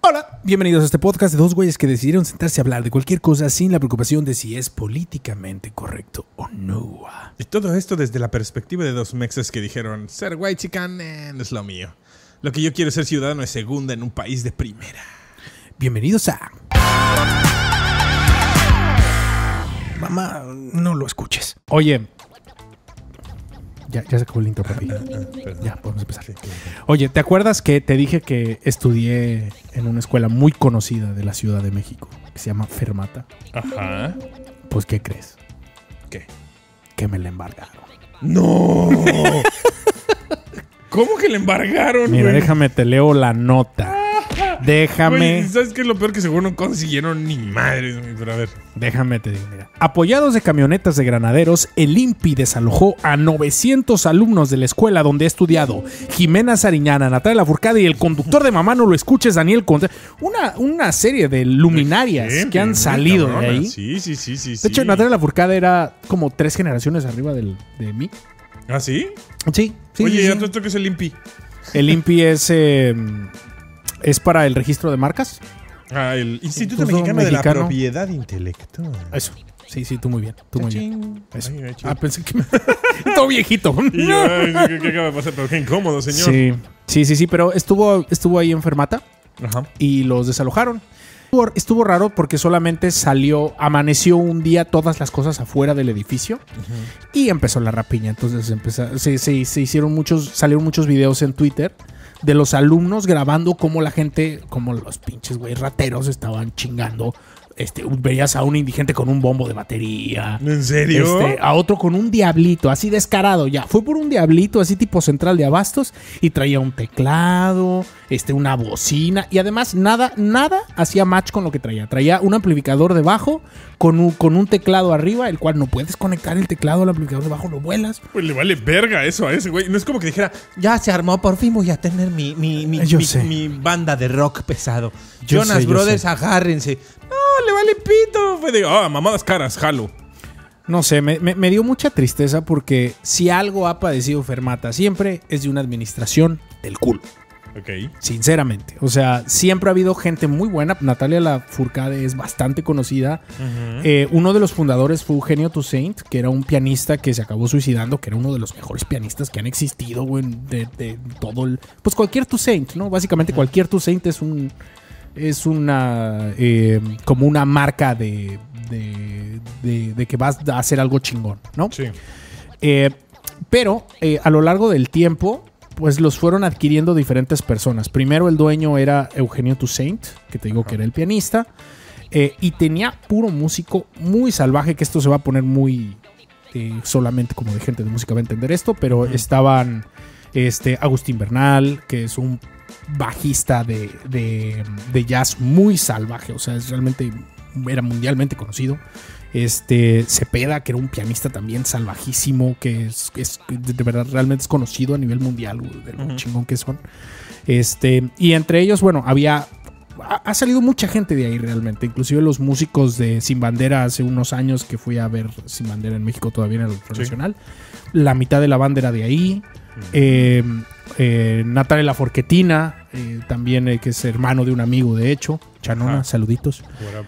Hola, bienvenidos a este podcast de dos güeyes que decidieron sentarse a hablar de cualquier cosa sin la preocupación de si es políticamente correcto o no. Y todo esto desde la perspectiva de dos mexas que dijeron: ser white chican no es lo mío. Lo que yo quiero es ser ciudadano de segunda en un país de primera. Bienvenidos a... Mamá, no lo escuches. Oye... Ya se acabó el intro, papi. Ya, podemos empezar. Oye, ¿te acuerdas que te dije que estudié en una escuela muy conocida de la Ciudad de México que se llama Fermata? Ajá. Pues, ¿qué crees? ¿Qué? Que me la embargaron. ¡No! ¿Cómo que le embargaron, Mira, güey? déjame, te leo la nota. Déjame. Güey, ¿sabes qué es lo peor? Que seguro no consiguieron ni madres, güey. Pero a ver. Déjame te digo, mira. Apoyados de camionetas de granaderos, el INPI desalojó a 900 alumnos de la escuela donde he estudiado. Jimena Sariñana, Natalia Lafourcade y el conductor de Mamá No Lo Escuches, Daniel Conte. Una serie de luminarias que han salido de ahí. Sí. De hecho, Natalia Lafourcade era como 3 generaciones arriba de mí. ¿Ah, sí? Sí. Oye, sí. ¿y otro que es el INPI? El INPI es para el registro de marcas. Ah, el Instituto Instituto Mexicano de la Mexicano. Propiedad Intelectual. Eso. Sí, tú muy bien. Tú muy bien. Eso. Ay, chido. Pensé que todo viejito. Y yo, ay, ¿qué acaba de pasar? Pero qué incómodo, señor. Sí, pero estuvo ahí en Fermata Ajá. y los desalojaron. Estuvo raro porque solamente amaneció un día todas las cosas afuera del edificio y empezó la rapiña. Entonces salieron muchos videos en Twitter de los alumnos grabando cómo la gente, como los pinches güey rateros estaban chingando. Veías a un indigente con un bombo de batería. ¿En serio? A otro con un diablito, así descarado ya. Fue por un diablito, así tipo central de abastos, y traía un teclado, una bocina, y además nada hacía match con lo que traía. Traía un amplificador debajo con un teclado arriba, el cual no puedes conectar el teclado al amplificador debajo, lo vuelas. Pues le vale verga eso a ese güey. No es como que dijera: ya se armó, por fin voy a tener mi banda de rock pesado. Jonas Brothers, agárrense. No, le vale pito. Fue de, mamadas caras, jalo. No sé, me dio mucha tristeza porque si algo ha padecido Fermata siempre es de una administración del culo. Ok. Sinceramente. O sea, siempre ha habido gente muy buena. Natalia Lafourcade es bastante conocida. Uno de los fundadores fue Eugenio Toussaint, que era un pianista que se acabó suicidando, que era uno de los mejores pianistas que han existido, güey, de todo el... Pues cualquier Toussaint, ¿no? Básicamente cualquier Toussaint es una como una marca de que vas a hacer algo chingón, ¿no? Sí. Pero a lo largo del tiempo, pues los fueron adquiriendo diferentes personas. Primero el dueño era Eugenio Toussaint, que te digo que era el pianista, y tenía puro músico muy salvaje, que esto se va a poner muy solamente como de gente de música va a entender esto, pero estaban Agustín Bernal, que es un bajista de jazz muy salvaje, o sea, era mundialmente conocido. Cepeda, que era un pianista también salvajísimo, que es de verdad realmente es conocido a nivel mundial, de lo chingón que son. Y entre ellos, bueno, ha salido mucha gente de ahí realmente, inclusive los músicos de Sin Bandera hace unos años que fui a ver Sin Bandera en México todavía en el profesional. La mitad de la banda era de ahí. Natalia Lafourcade, también que es hermano de un amigo, de hecho. Chanona, saluditos.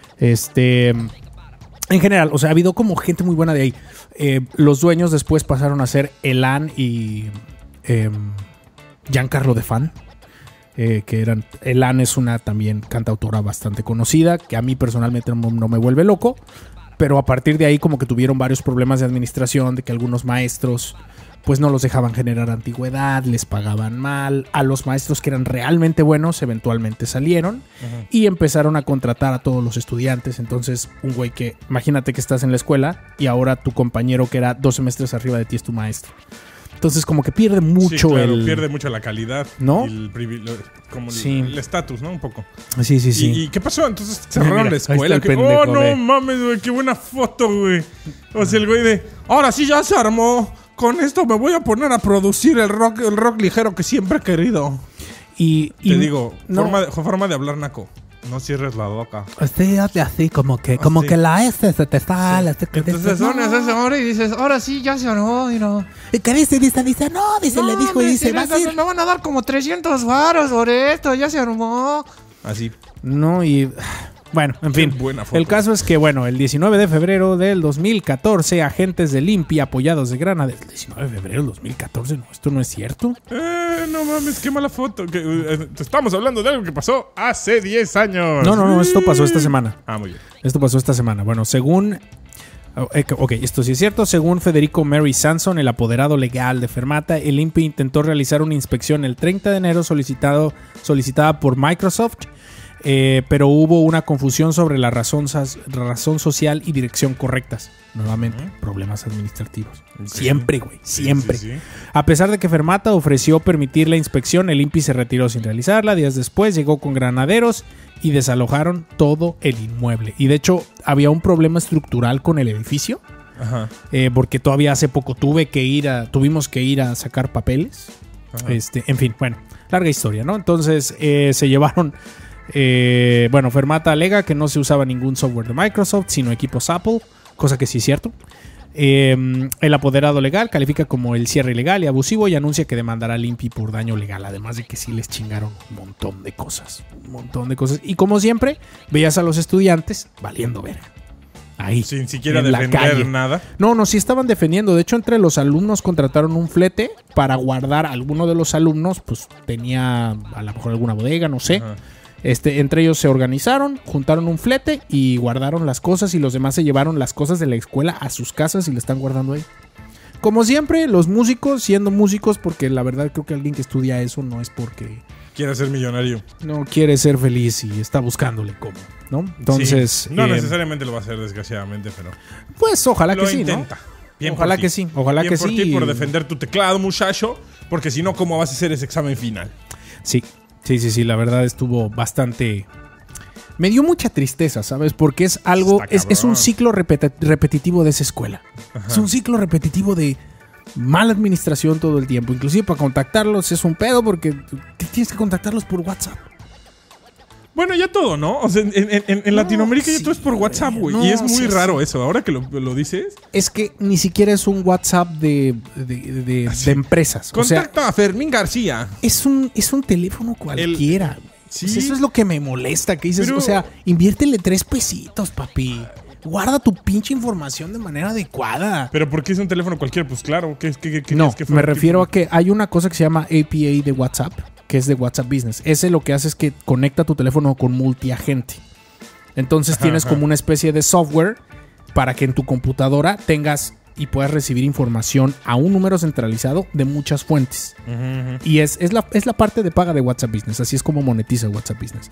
En general, o sea, ha habido como gente muy buena de ahí. Los dueños después pasaron a ser Elan y Giancarlo De Fan, que eran... Elan es una también cantautora bastante conocida, que a mí personalmente no me vuelve loco, pero a partir de ahí como que tuvieron varios problemas de administración, de que algunos maestros pues no los dejaban generar antigüedad, les pagaban mal. A los maestros que eran realmente buenos eventualmente salieron y empezaron a contratar a todos los estudiantes. Entonces, un güey que, imagínate que estás en la escuela y ahora tu compañero que era 2 semestres arriba de ti es tu maestro. Entonces, como que pierde mucho pierde mucho la calidad, ¿no? El estatus, ¿no? Un poco. Sí. ¿Y qué pasó? Entonces cerraron la escuela. No mames, güey, qué buena foto, güey. O sea, el güey de, ahora sí ya se armó. Con esto me voy a poner a producir el rock ligero que siempre he querido. Te digo, forma de hablar naco. No cierres la boca. Sí, hazle así, como que la S se te sale. Sí. Entonces pones ese hombre y dices, ahora sí, ya se armó. ¿Y qué dice? Dice, no, le dijo y dice, me van a dar como 300 varos sobre esto, ya se armó. Así. No, y... Bueno, en fin, el caso es que, bueno, el 19 de febrero del 2014, agentes del INPI apoyados de Granaderos... ¿El 19 de febrero del 2014? No, esto no es cierto. No mames, qué mala foto. Estamos hablando de algo que pasó hace 10 años. No, esto pasó esta semana. Muy bien. Esto pasó esta semana. Bueno, según... Ok, esto sí es cierto. Según Federico Mary Sanson, el apoderado legal de Fermata, el INPI intentó realizar una inspección el 30 de enero solicitada por Microsoft, pero hubo una confusión sobre la razón social y dirección correctas. Nuevamente, problemas administrativos. Sí. Siempre, güey, siempre. Sí. A pesar de que Fermata ofreció permitir la inspección, el INPI se retiró sin realizarla. Días después llegó con granaderos y desalojaron todo el inmueble. Y de hecho, había un problema estructural con el edificio. Ajá. Porque todavía hace poco tuvimos que ir a sacar papeles. Ajá. En fin, bueno, larga historia, ¿no? Entonces, se llevaron... Fermata alega que no se usaba ningún software de Microsoft, sino equipos Apple, cosa que sí es cierto. El apoderado legal califica como el cierre ilegal y abusivo y anuncia que demandará al INPI por daño legal, además de que sí les chingaron un montón de cosas. Y como siempre, veías a los estudiantes valiendo verga. Ahí, sin siquiera defender nada. No, sí estaban defendiendo. De hecho, entre los alumnos contrataron un flete para guardar. Alguno de los alumnos pues tenía a lo mejor alguna bodega, no sé. Ajá. Entre ellos se organizaron, juntaron un flete y guardaron las cosas, y los demás se llevaron las cosas de la escuela a sus casas y le están guardando ahí. Como siempre, los músicos siendo músicos, porque la verdad creo que alguien que estudia eso no es porque quiere ser millonario. No quiere ser feliz y está buscándole cómo, ¿no? Entonces... Sí. No necesariamente lo va a hacer, desgraciadamente, pero... Pues ojalá que sí, intenta. ¿no? Bien ojalá que sí, ojalá que sí. Por defender tu teclado, muchacho, porque si no, ¿cómo vas a hacer ese examen final? Sí, la verdad estuvo bastante... Me dio mucha tristeza, ¿sabes? Porque es algo... Es un ciclo repetitivo de esa escuela. Ajá. Es un ciclo repetitivo de mala administración todo el tiempo. Inclusive para contactarlos es un pedo porque tienes que contactarlos por WhatsApp. Bueno, ya todo, ¿no? O sea, en Latinoamérica ya todo es por WhatsApp, güey. Y es muy raro eso. Ahora que lo dices... Es que ni siquiera es un WhatsApp de empresas. Contacta a Fermín García. Es un teléfono cualquiera. Sí. Pues eso es lo que me molesta. Que dices, o sea, inviértele 3 pesitos, papi. Guarda tu pinche información de manera adecuada. ¿Pero por qué es un teléfono cualquiera? Pues claro. Me refiero a que hay una cosa que se llama APA de WhatsApp, que es de WhatsApp Business. Ese lo que hace es que conecta tu teléfono con multiagente. Entonces tienes como una especie de software para que en tu computadora tengas y puedas recibir información a un número centralizado de muchas fuentes. Y es la parte de paga de WhatsApp Business. Así es como monetiza WhatsApp Business.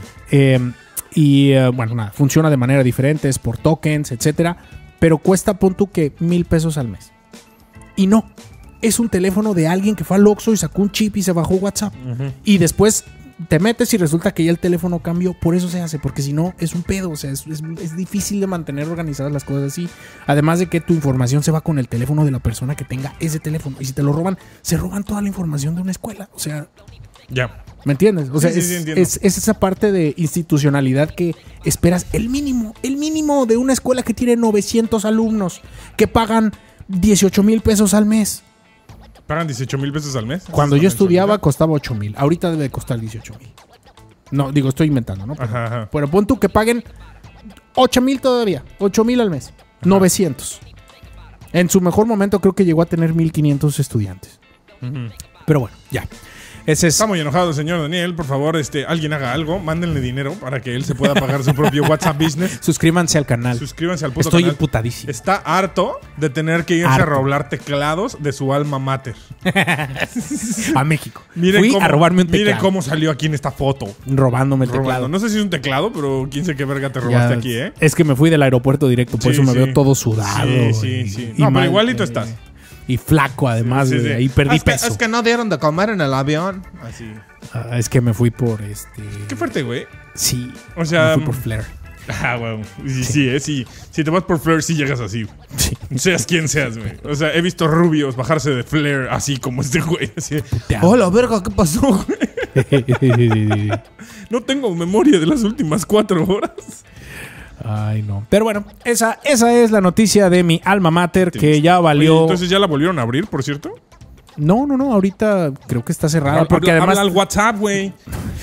Bueno, nada, funciona de manera diferente, es por tokens, etcétera. Pero cuesta, pon tú que $1,000 al mes. Y no, es un teléfono de alguien que fue al Oxxo y sacó un chip y se bajó WhatsApp. Y después te metes y resulta que ya el teléfono cambió. Por eso se hace, porque si no es un pedo. O sea, es difícil de mantener organizadas las cosas así. Además de que tu información se va con el teléfono de la persona que tenga ese teléfono. Y si te lo roban, se roban toda la información de una escuela. O sea... Ya. ¿Me entiendes? O sea, es esa parte de institucionalidad que esperas. El mínimo de una escuela que tiene 900 alumnos que pagan $18,000 al mes. ¿Pagan $18,000 al mes? Cuando yo estudiaba costaba $8,000. Ahorita debe costar $18,000. No, digo, estoy inventando, ¿no? Pero pon tú que paguen $8,000 todavía. $8,000 al mes. 900. En su mejor momento creo que llegó a tener 1,500 estudiantes. Pero bueno, ya. Está muy enojado el señor Daniel. Por favor, alguien haga algo. Mándenle dinero para que él se pueda pagar su propio WhatsApp Business. Suscríbanse al canal. Suscríbanse al puto canal. Estoy emputadísimo. Está harto de tener que irse a roblar teclados de su alma mater. A México. Fui a robarme un teclado. Miren cómo salió aquí en esta foto. Robándome el teclado. No sé si es un teclado, pero quién sé qué verga te robaste aquí, ¿eh? Es que me fui del aeropuerto directo. Por eso me veo todo sudado. Sí. No, pero igualito estás. Y flaco, además, güey. Ahí perdí peso. Es que no dieron de comer en el avión. Así. Es que me fui por Qué fuerte, güey. Sí. O sea... Me fui por Flair. Bueno. Sí. Si te vas por Flair, sí llegas así. Sí. Seas quien seas, güey. O sea, he visto rubios bajarse de Flair así como este güey. Así. Hola, verga, ¿qué pasó, güey? No tengo memoria de las últimas 4 horas. Ay, no. Pero bueno, esa es la noticia de mi alma mater que ya valió... Oye, entonces ya la volvieron a abrir, por cierto. No. Ahorita creo que está cerrada. Porque además... Habla al WhatsApp, güey.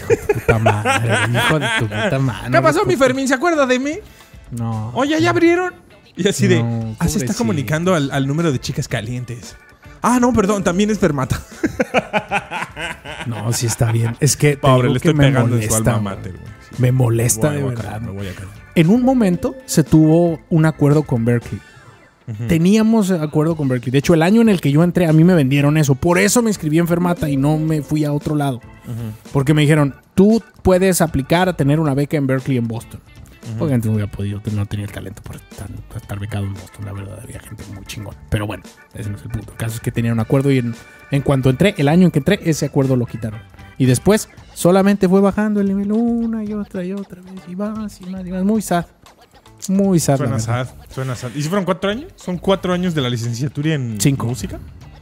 puta madre. Hijo de tu puta madre. ¿Qué pasó, mi Fermín? ¿Se acuerda de mí? No. Oye, ¿ya abrieron? Y así de... No, se está comunicando al número de chicas calientes. Ah, no, perdón. También es Fermata. No, sí está bien. Es que... Pobre, le estoy pegando molesta, en su alma mater, güey. Sí. Me molesta de verdad. Me voy a callar. En un momento se tuvo un acuerdo con Berkeley. Teníamos acuerdo con Berkeley. De hecho, el año en el que yo entré, a mí me vendieron eso. Por eso me inscribí en Fermata y no me fui a otro lado. Porque me dijeron, tú puedes aplicar a tener una beca en Berkeley en Boston. Obviamente no hubiera podido, no tenía el talento para estar becado en Boston. La verdad, había gente muy chingona. Pero bueno, ese no es el punto. El caso es que tenía un acuerdo y en cuanto entré, el año en que entré, ese acuerdo lo quitaron. Y después solamente fue bajando el nivel una y otra vez. Y más y más y más. Muy sad. Muy sad. Suena sad. ¿Y si fueron 4 años? ¿Son 4 años de la licenciatura en 5. música?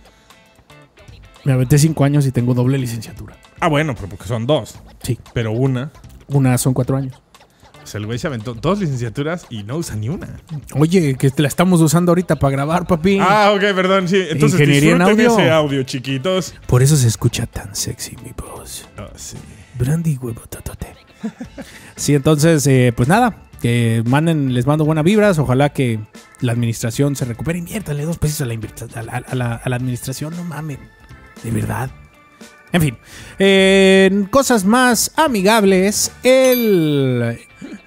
Me aventé 5 años y tengo doble licenciatura. Ah, bueno, pero porque son 2. Sí. Pero una son 4 años. O sea, el güey se aventó 2 licenciaturas y no usa ni una. Oye, que la estamos usando ahorita para grabar, papi. Ah, ok, perdón, sí. Entonces Ingeniería en audio. Ese audio, chiquitos. Por eso se escucha tan sexy mi voz. Oh, sí. Brandy huevo totote. Sí, entonces, pues nada. Que les mando buenas vibras. Ojalá que la administración se recupere. Inviértale 2 pesos a la administración. No mamen. De verdad. En fin. Cosas más amigables. El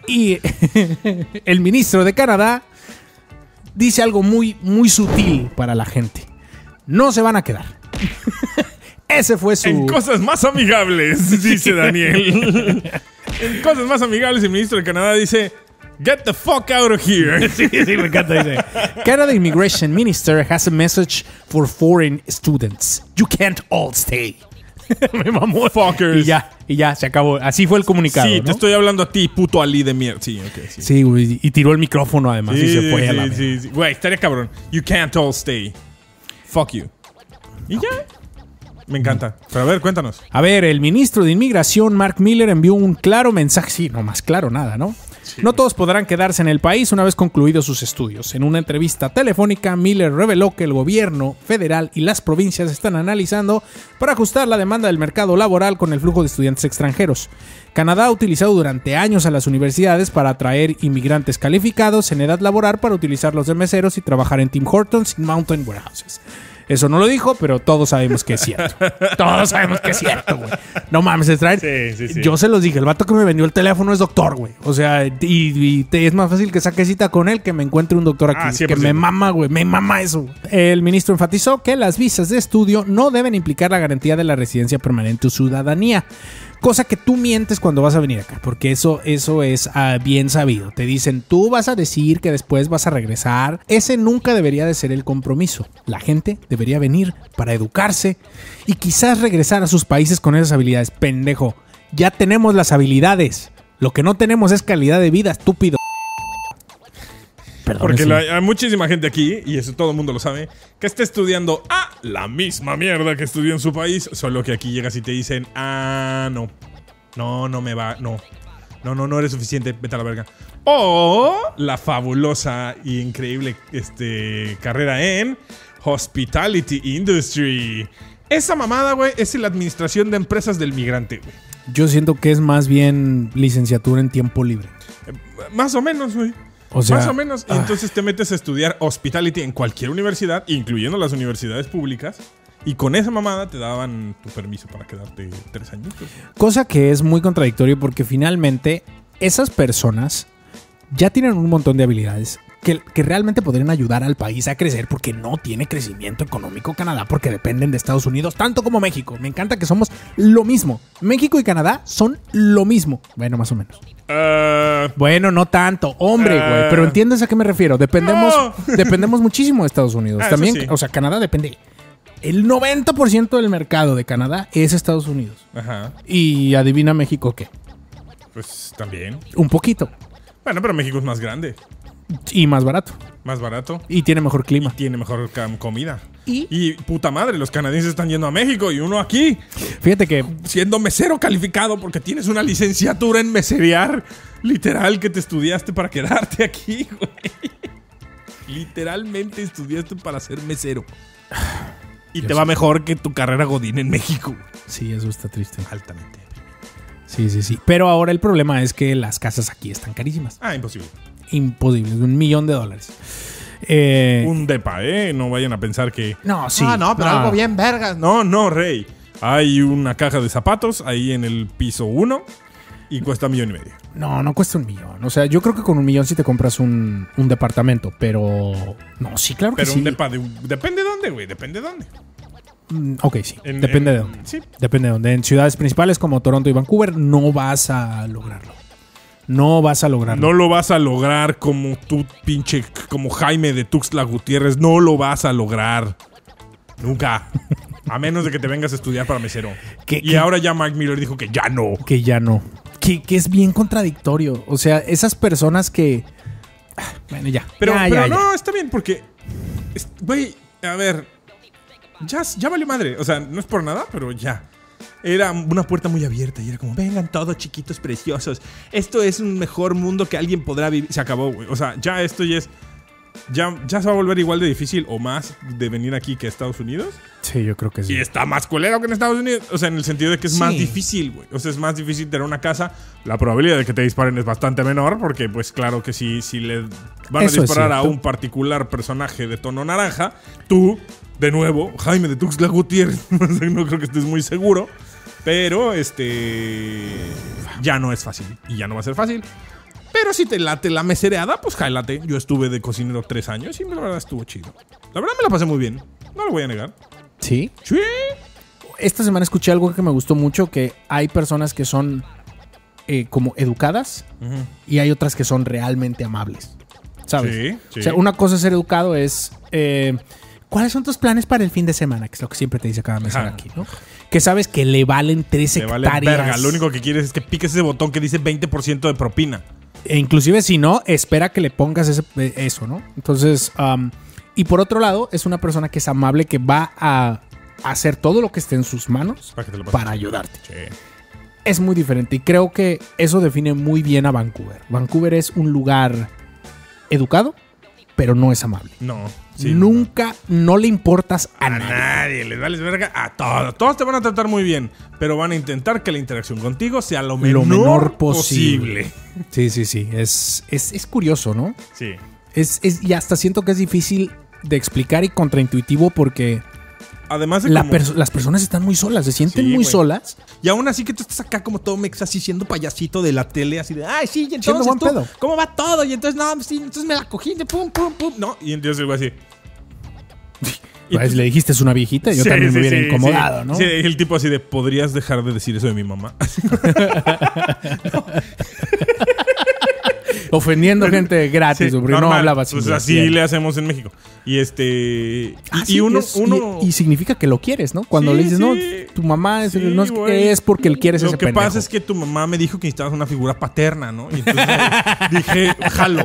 ministro de Canadá dice algo muy, muy sutil para la gente. No se van a quedar. Ese fue su... En cosas más amigables, dice Daniel. En cosas más amigables, el ministro de Canadá dice... Get the fuck out of here. Sí, me encanta. Dice, Canada Immigration Minister has a message for foreign students. You can't all stay. Me mamó. Fuckers. Y ya, se acabó. Así fue el comunicado. Sí, ¿no? te estoy hablando a ti, puto Ali de mierda. Sí, ok, sí. Sí, güey. Y tiró el micrófono además y se fue a la sí. Güey, estaría cabrón. You can't all stay. Fuck you. Y ya. Me encanta. Pero a ver, cuéntanos. A ver, el ministro de Inmigración, Mark Miller, envió un claro mensaje. Sí, no más claro nada, ¿no? Sí. No todos podrán quedarse en el país una vez concluidos sus estudios. En una entrevista telefónica, Miller reveló que el gobierno federal y las provincias están analizando para ajustar la demanda del mercado laboral con el flujo de estudiantes extranjeros. Canadá ha utilizado durante años a las universidades para atraer inmigrantes calificados en edad laboral para utilizarlos de meseros y trabajar en Tim Hortons y Mountain Warehouses. Eso no lo dijo, pero todos sabemos que es cierto. Todos sabemos que es cierto, güey. No mames, es traer. Sí. Yo se los dije, el vato que me vendió el teléfono es doctor, güey. O sea, y es más fácil que saque cita con él que me encuentre un doctor aquí. Que me mama, güey. Me mama eso. El ministro enfatizó que las visas de estudio no deben implicar la garantía de la residencia permanente o ciudadanía. Cosa que tú mientes cuando vas a venir acá, porque eso es bien sabido. Te dicen, tú vas a decir que después vas a regresar. Ese nunca debería de ser el compromiso. La gente debería venir para educarse y quizás regresar a sus países con esas habilidades. Pendejo, ya tenemos las habilidades. Lo que no tenemos es calidad de vida, estúpido. Perdón, porque hay muchísima gente aquí, y eso todo el mundo lo sabe, que está estudiando la misma mierda que estudió en su país, solo que aquí llegas y te dicen, no me va, no eres suficiente, vete a la verga. O la fabulosa y increíble carrera en Hospitality Industry. Esa mamada, güey, es la administración de empresas del migrante, güey. Yo siento que es más bien licenciatura en tiempo libre. Más o menos, güey. O sea, más o menos. Y entonces te metes a estudiar Hospitality en cualquier universidad, incluyendo las universidades públicas. Y con esa mamada te daban tu permiso para quedarte 3 añitos. Cosa que es muy contradictorio porque finalmente esas personas ya tienen un montón de habilidades que realmente podrían ayudar al país a crecer porque no tiene crecimiento económico Canadá porque dependen de Estados Unidos tanto como México. Me encanta que somos lo mismo. México y Canadá son lo mismo. Bueno, más o menos. Bueno, no tanto. Hombre, güey. Pero ¿entiendes a qué me refiero? Dependemos muchísimo de Estados Unidos. También, sí. O sea, Canadá depende. El 90% del mercado de Canadá es Estados Unidos. Ajá. Y adivina México qué. Pues también. Un poquito. Bueno, pero México es más grande. Y más barato. Más barato. Y tiene mejor clima. Y tiene mejor comida. Y puta madre, los canadienses están yendo a México y uno aquí. Fíjate que... siendo mesero calificado porque tienes una licenciatura en meserear. Literal que te estudiaste para quedarte aquí, güey. Literalmente estudiaste para ser mesero. Y te va mejor que tu carrera godín en México. Sí, eso está triste. Altamente. Sí. Pero ahora el problema es que las casas aquí están carísimas. Imposible. Imposible, $1,000,000. Un depa, No vayan a pensar que... No, sí. No, pero algo bien vergas. No, rey. Hay una caja de zapatos ahí en el piso 1 y cuesta $1,500,000. No cuesta $1,000,000. O sea, yo creo que con $1,000,000 sí te compras un departamento, pero... No, sí, claro que sí. Pero un depa depende de dónde, güey. Depende de dónde. Ok, sí. Depende de dónde. Sí. Depende de dónde. En ciudades principales como Toronto y Vancouver no vas a lograrlo. No lo vas a lograr como tú, pinche... Como Jaime de Tuxtla Gutiérrez. No lo vas a lograr. Nunca. A menos de que te vengas a estudiar para mesero. Ahora ya Mark Miller dijo que ya no. Que es bien contradictorio. O sea, esas personas que... Bueno, ya. Pero no, está bien porque... Güey, a ver... Ya valió madre. O sea, no es por nada, pero ya. Era una puerta muy abierta y era como, vengan todos chiquitos preciosos. Esto es un mejor mundo que alguien podrá vivir. Se acabó, güey. O sea, ya esto ya es... Ya se va a volver igual de difícil o más de venir aquí que a Estados Unidos. Sí, yo creo que sí. Y está más culero que en Estados Unidos. O sea, en el sentido de que es más difícil, güey. O sea, es más difícil tener una casa. La probabilidad de que te disparen es bastante menor. Porque, pues, claro que si le van a disparar a un particular personaje de tono naranja, tú, de nuevo, Jaime de Tuxtla Gutiérrez, no creo que estés muy seguro. Pero, ya no es fácil. Y ya no va a ser fácil. Pero si te late la mesereada, pues jálate. Yo estuve de cocinero 3 años y la verdad estuvo chido. La verdad me la pasé muy bien. No lo voy a negar. ¿Sí? Sí. Esta semana escuché algo que me gustó mucho, que hay personas que son como educadas y hay otras que son realmente amables. ¿Sabes? Sí. O sea, una cosa es ser educado es... ¿cuáles son tus planes para el fin de semana? Que es lo que siempre te dice cada mesero aquí, ¿no? Que sabes que le valen 3 hectáreas. Vale verga. Lo único que quieres es que piques ese botón que dice 20% de propina. E inclusive si no, espera que le pongas eso, ¿no? Entonces, y por otro lado, es una persona que es amable, que va a hacer todo lo que esté en sus manos para ayudarte. Sí. Es muy diferente y creo que eso define muy bien a Vancouver. Vancouver es un lugar educado, pero no es amable. No. Sí, nunca no le importas a nadie. Les vales verga a todos. Todos te van a tratar muy bien, pero van a intentar que la interacción contigo sea lo menor posible. Sí. Es curioso, ¿no? Sí. Y hasta siento que es difícil de explicar y contraintuitivo porque... Además de las personas están muy solas, se sienten muy solas. Y aún así que tú estás acá como todo mex, así siendo payasito de la tele, así de, ay, sí, y entonces tú, ¿cómo va todo? Y entonces, no, sí, entonces me la cogí de pum, no. Y entonces el güey así... Pues le dijiste es una viejita, yo también me hubiera incomodado, ¿no? Sí, el tipo así de, ¿podrías dejar de decir eso de mi mamá? Ofendiendo gente gratis, porque no hablaba así. Pues así le hacemos en México. Y y significa que lo quieres, ¿no? Cuando le dices, no, tu mamá es, no es, es porque él quiere ese pendejo. Lo que pasa es que tu mamá me dijo que necesitabas una figura paterna, ¿no? Y entonces dije, jalo.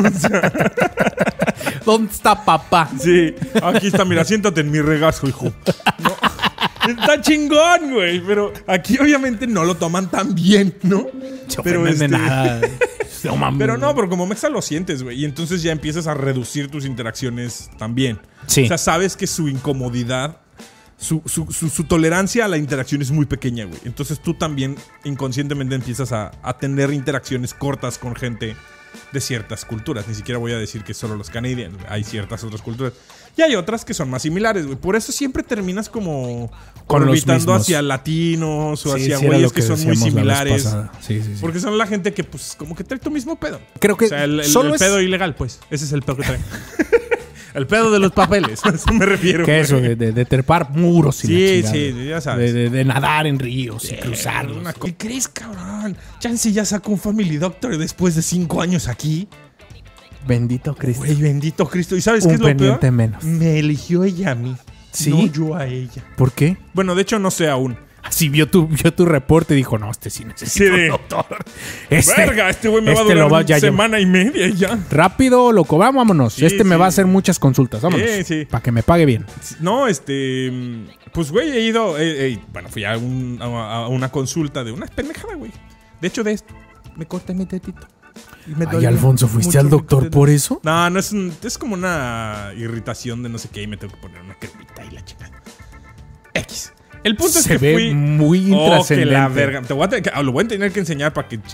¿Dónde está papá? Sí, aquí está, mira, siéntate en mi regazo, hijo. ¿No? Está chingón, güey. Pero aquí obviamente no lo toman tan bien, ¿no? Pero de nada. Pero no, pero como mexa lo sientes, güey. Y entonces ya empiezas a reducir tus interacciones también. Sí. O sea, sabes que su incomodidad, su tolerancia a la interacción es muy pequeña, güey. Entonces tú también inconscientemente empiezas a tener interacciones cortas con gente de ciertas culturas. Ni siquiera voy a decir que solo los canadienses. Hay ciertas otras culturas. Y hay otras que son más similares, güey. Por eso siempre terminas como orbitando hacia latinos o hacia güeyes que son muy similares. Sí. Porque son la gente que, pues, como que trae tu mismo pedo. Creo que o sea, el pedo ilegal, pues. Ese es el pedo que trae. El pedo de los papeles. A eso me refiero. ¿Qué es eso? De trepar muros. Sí, ya sabes. De nadar en ríos y cruzarlos. ¿Qué crees, cabrón? Chance ya sacó un Family Doctor después de 5 años aquí. Bendito Cristo. Güey, bendito Cristo. ¿Y sabes qué es lo peor? Menos. Me eligió ella a mí. ¿Sí? No yo a ella. ¿Por qué? Bueno, de hecho no sé aún. Así vio tu reporte y dijo, no, sí necesito un doctor. Verga, este güey me va a durar una semana y media y ya. Rápido, loco, vámonos. Sí, me va a hacer muchas consultas, vámonos. Sí. Para que me pague bien. No, pues güey, he ido, bueno, fui a una consulta de una pendejada, güey. De hecho, de esto, me corté mi tetito. Ay, Alfonso, ¿fuiste al doctor por eso? No, es como una irritación de no sé qué y me tengo que poner una cremita y la chingada. X. El punto es Se que ve fui... muy intrascendente. Que la verga. Lo voy a tener que enseñar para que...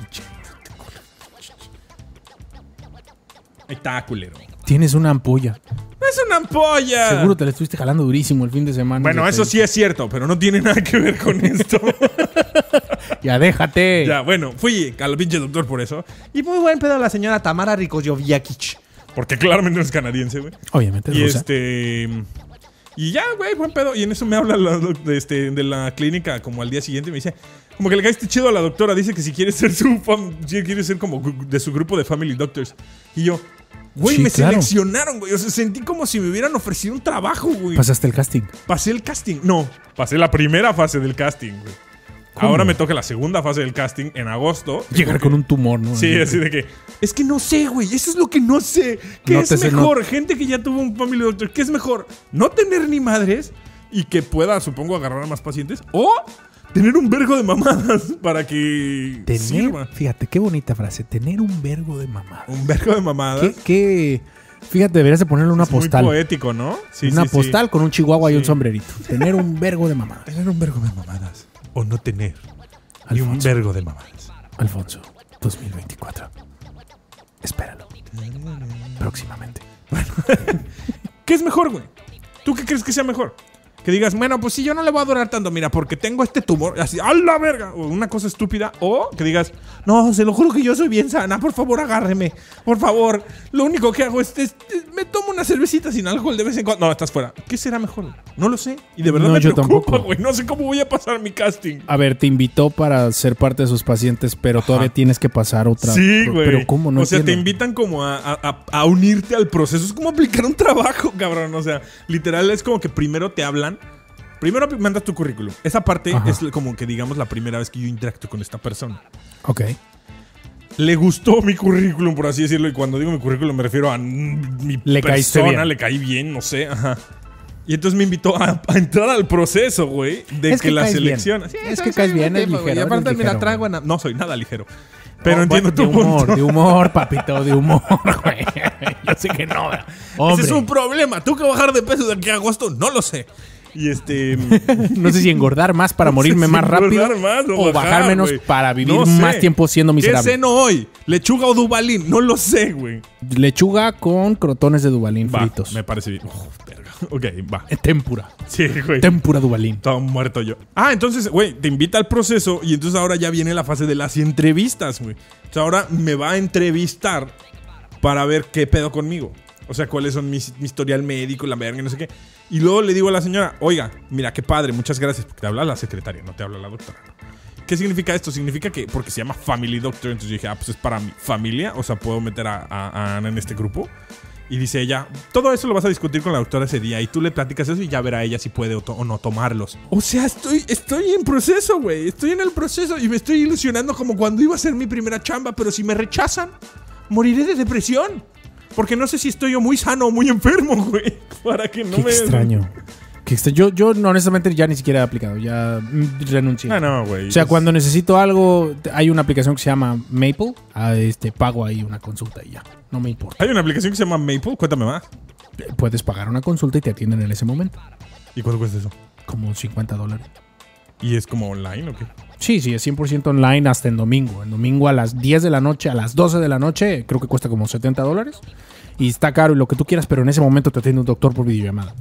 Ahí está, culero. Tienes una ampolla. ¡No es una ampolla! Seguro te la estuviste jalando durísimo el fin de semana. Bueno, eso sí es cierto, pero no tiene nada que ver con esto. Ya, déjate. Ya, bueno, fui al pinche doctor por eso. Y muy buen pedo la señora Tamara Rikoyoviakich. Porque claramente no es canadiense, güey. Obviamente es Y rusa. Y ya, güey, buen pedo. Y en eso me habla de la clínica como al día siguiente y me dice... Como que le caíste chido a la doctora. Dice que si quiere ser quiere ser como de su grupo de Family Doctors. Y yo... Güey, Sí, me claro. seleccionaron, güey. O sea, sentí como si me hubieran ofrecido un trabajo, güey. ¿Pasaste el casting? Pasé el casting. No, pasé la primera fase del casting, güey. ¿Cómo? Ahora me toca la segunda fase del casting en agosto. Llegar con un tumor, ¿no? Sí, así de que... Es que no sé, güey. Eso es lo que no sé. ¿Qué No es te sé, mejor? Gente que ya tuvo un Family Doctor. ¿Qué es mejor? ¿No tener ni madres y que pueda, supongo, agarrar a más pacientes? ¿O tener un vergo de mamadas para que sirva? Fíjate, qué bonita frase. Tener un vergo de mamadas. Un vergo de mamadas. Fíjate, deberías de ponerle una Es postal. muy poético, ¿no? Sí, una sí, postal sí. con un chihuahua y un sombrerito. Tener un vergo de mamadas. Tener un vergo de mamadas. O no tener. Y un Alfonso. vergo de mamadas. Alfonso, 2024. Espéralo. Próximamente. ¿Qué es mejor, güey? ¿Tú qué crees que sea mejor? Que digas, bueno, pues sí, yo no le voy a durar tanto, mira, porque tengo este tumor, así, ¡a la verga! O una cosa estúpida. O que digas, no, se lo juro que yo soy bien sana, por favor, agárreme. Por favor, lo único que hago es me tomo una cervecita sin alcohol de vez en cuando. No, estás fuera. ¿Qué será mejor? No lo sé. Y de verdad No, me yo preocupa, tampoco. güey. No sé cómo voy a pasar mi casting. A ver, te invitó para ser parte de sus pacientes, pero todavía tienes que pasar otra. Sí, güey. Pero ¿cómo? No o sea, te entiendo. invitan como a unirte al proceso. Es como aplicar un trabajo, cabrón. O sea, literal es como que primero te hablan. Primero mandas tu currículum. Esa parte Ajá. es como que, digamos, la primera vez que yo interactúo con esta persona. Ok. Le gustó mi currículum, por así decirlo. Y cuando digo mi currículum me refiero a mi Le caíste persona. bien. Le caí bien, no sé. Ajá. Y entonces me invitó a entrar al proceso, güey. De Es que la caes selección. bien. Sí, Es soy- que caes soy bien, buen es tipo, güey. ligero, Y aparte, eres mira, ligero, traigo... güey. No soy nada ligero. Pero Oh, entiendo bueno, tu punto. De humor, papito, de humor, güey. Yo sé que no. Hombre, Ese es un problema. ¿Tengo que bajar de peso de aquí a agosto? No lo sé. Y no sé si engordar más para morirme más rápido o bajar menos güey. para vivir No sé. más tiempo siendo ¿Qué miserable. ceno hoy? ¿Lechuga o Dubalín? No lo sé, güey. Lechuga con crotones de Dubalín Va, fritos. me parece bien. Verga. Ok, va. Tempura. Sí, güey. Tempura Dubalín. Estaba muerto yo. Ah, entonces, güey, te invita al proceso y entonces ahora ya viene la fase de las entrevistas, güey. O sea, ahora me va a entrevistar para ver qué pedo conmigo. O sea, cuáles son mi historial médico, la verga y no sé qué. Y luego le digo a la señora, oiga, mira, qué padre, muchas gracias. Porque te habla la secretaria, no te habla la doctora. ¿Qué significa esto? Significa que, porque se llama Family Doctor, entonces yo dije, pues es para mi familia. O sea, puedo meter a Ana en este grupo. Y dice ella, todo eso lo vas a discutir con la doctora ese día. Y tú le platicas eso y ya verá ella si puede o no tomarlos. O sea, estoy en proceso, güey. Estoy en el proceso y me estoy ilusionando como cuando iba a ser mi primera chamba. Pero si me rechazan, moriré de depresión. Porque no sé si estoy yo muy sano o muy enfermo, güey. Para que no Qué me... extraño. Qué extraño. Yo honestamente ya ni siquiera he aplicado. Ya renuncié. Ah, no, güey. O sea, cuando necesito algo, hay una aplicación que se llama Maple. Pago ahí una consulta y ya. No me importa. Hay una aplicación que se llama Maple. Cuéntame más. Puedes pagar una consulta y te atienden en ese momento. ¿Y cuánto cuesta eso? Como $50. ¿Y es como online o qué? Sí, es 100% online hasta en domingo. En domingo a las 10 de la noche, a las 12 de la noche, creo que cuesta como $70. Y está caro y lo que tú quieras, pero en ese momento te atiende un doctor por videollamada.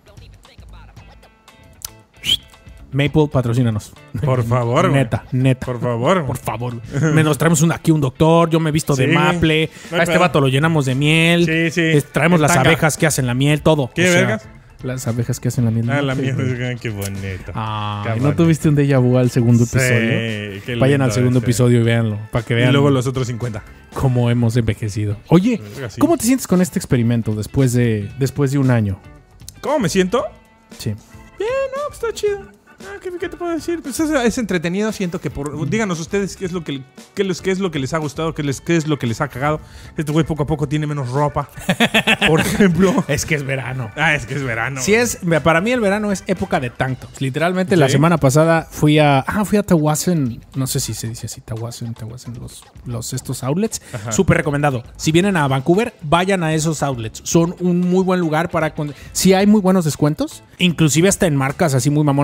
Maple, patrocínanos. Por favor, güey. Neta. Por favor. Por favor. Nos traemos aquí un doctor, yo me he visto de Sí. maple. No hay A este pedo. vato lo llenamos de miel. Sí, sí. Traemos En las tanga. abejas que hacen la miel, todo. ¿Qué vergas? Las abejas que hacen la miel. Ah, la Sí, mierda. güey. Qué bonito. Ay, Qué ¿no tuviste un déjà vu al segundo Sí, episodio? qué Vayan lindo al segundo ese. episodio y véanlo, para que vean Y luego los otros 50. cómo hemos envejecido. Oye, Verga, sí. ¿cómo te sientes con este experimento después de un año? ¿Cómo me siento? Sí. Bien, no, pues está chido. Ah, ¿qué te puedo decir? Pues es entretenido. Siento que díganos ustedes qué es lo que les ha gustado, qué es lo que les ha cagado. Este güey poco a poco tiene menos ropa. Por ejemplo. Es que es verano. Ah, es que es verano. Sí para mí el verano es época de tank tops. Literalmente ¿Sí? la semana pasada fui a Tawasen, no sé si se dice así, Tawasen, estos outlets. Ajá. Súper recomendado. Si vienen a Vancouver, vayan a esos outlets. Son un muy buen lugar sí hay muy buenos descuentos, inclusive hasta en marcas así muy mamonas que la verdad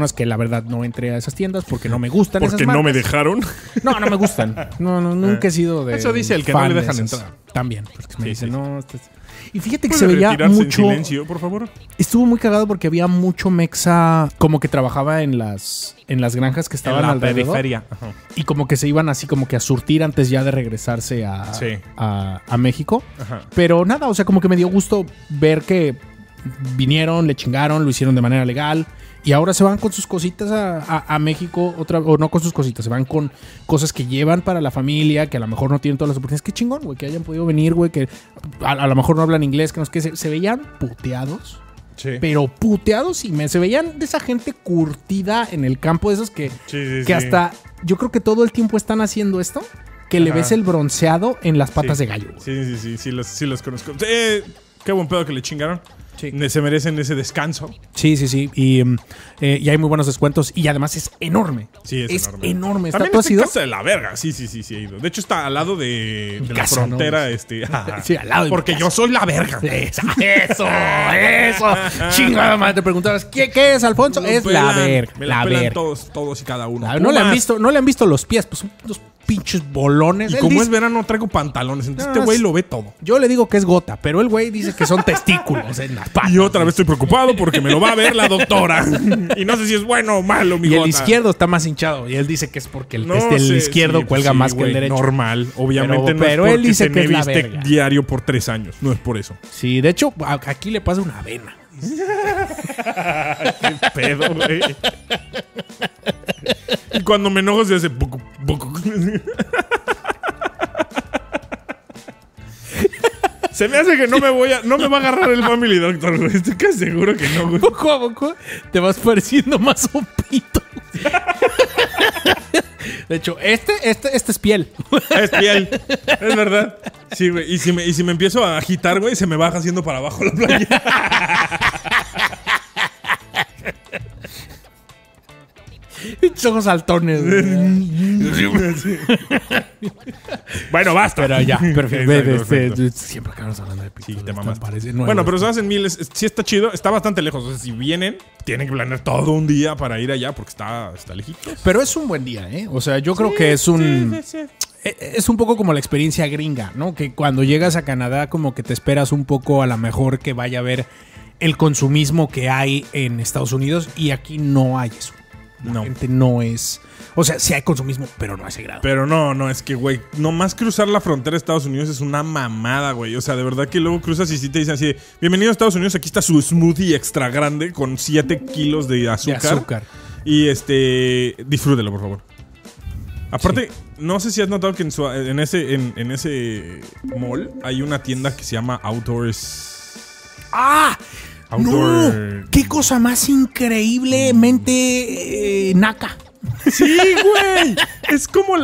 verdad no entré a esas tiendas porque no me gustan esas Porque marcas. no me dejaron. No me gustan. No, nunca he sido de... Eso dice el que no le dejan entrar. También, porque me dicen, sí. no... Y fíjate que ¿Puede se veía retirarse mucho... en silencio, por favor? Estuvo muy cagado porque había mucho mexa como que trabajaba en las granjas que estaban alrededor. periferia. Ajá. Y como que se iban así como que a surtir antes ya de regresarse a México. Ajá. Pero nada, o sea, como que me dio gusto ver que vinieron, le chingaron, lo hicieron de manera legal. Y ahora se van con sus cositas a México, o no con sus cositas, se van con cosas que llevan para la familia, que a lo mejor no tienen todas las oportunidades. Qué chingón, güey, que hayan podido venir, güey, que a lo mejor no hablan inglés, que no es que se veían puteados. Sí. Pero puteados y se veían de esa gente curtida en el campo, de esos que hasta yo creo que todo el tiempo están haciendo esto, que le ves el bronceado en las patas de gallo. Sí, los conozco. Qué buen pedo que le chingaron. Sí. Se merecen ese descanso. Sí. Y hay muy buenos descuentos. Y además es enorme. Sí, es enorme. También está en casa de la verga. Sí, he ido. De hecho, está al lado de la frontera. ¿No? Sí, al lado de porque yo soy la verga. Eso. Chingada madre. Te preguntabas, ¿qué es, Alfonso? No es pelan, la verga. Me la pelan todos y cada uno. No le han visto los pies. Pues son unos pinches bolones. Y como es verano, traigo pantalones. Entonces este güey lo ve todo. Yo le digo que es gota, pero el güey dice que son testículos en las patas. Y otra vez estoy preocupado porque me lo va a ver la doctora. Y no sé si es bueno o malo, mi Y gota. el izquierdo está más hinchado. Y él dice que es porque el izquierdo cuelga más que el derecho. Normal. Obviamente pero no es él dice que es la bistec verga. diario por 3 años. No es por eso. Sí, de hecho, aquí le pasa una vena. Qué pedo, güey. Y cuando me enojo se hace poco. Se me hace que no me va a agarrar el Family Doctor, güey. Estoy casi seguro que no, güey. Poco a poco te vas pareciendo más un pito. De hecho, este es piel. Es piel. Es verdad. Sí, güey. Y si me empiezo a agitar, güey, se me baja haciendo para abajo la playa. Ojos saltones. Bueno, basta. Pero ya, perfecto. Siempre acabamos hablando de pito. Sí, te mamas. Bueno, pero se hacen miles. Sí está chido. Está bastante lejos. O sea, si vienen, tienen que planear todo un día para ir allá porque está lejitos. Pero es un buen día, ¿eh? O sea, yo creo que es un... Sí. Es un poco como la experiencia gringa, ¿no? Que cuando llegas a Canadá como que te esperas un poco a lo mejor que vaya a haber el consumismo que hay en Estados Unidos y aquí no hay eso. La gente no es... O sea, sí hay consumismo, pero no a ese grado. Pero no, es que, güey, nomás cruzar la frontera de Estados Unidos es una mamada, güey. O sea, de verdad que luego cruzas y sí te dicen así, bienvenido a Estados Unidos, aquí está su smoothie extra grande con 7 kilos de azúcar. Y disfrútelo, por favor. Aparte, no sé si has notado que en ese mall hay una tienda que se llama Outdoors. ¡Ah! ¡No! ¡Qué cosa más increíblemente naca! Sí, güey. Es como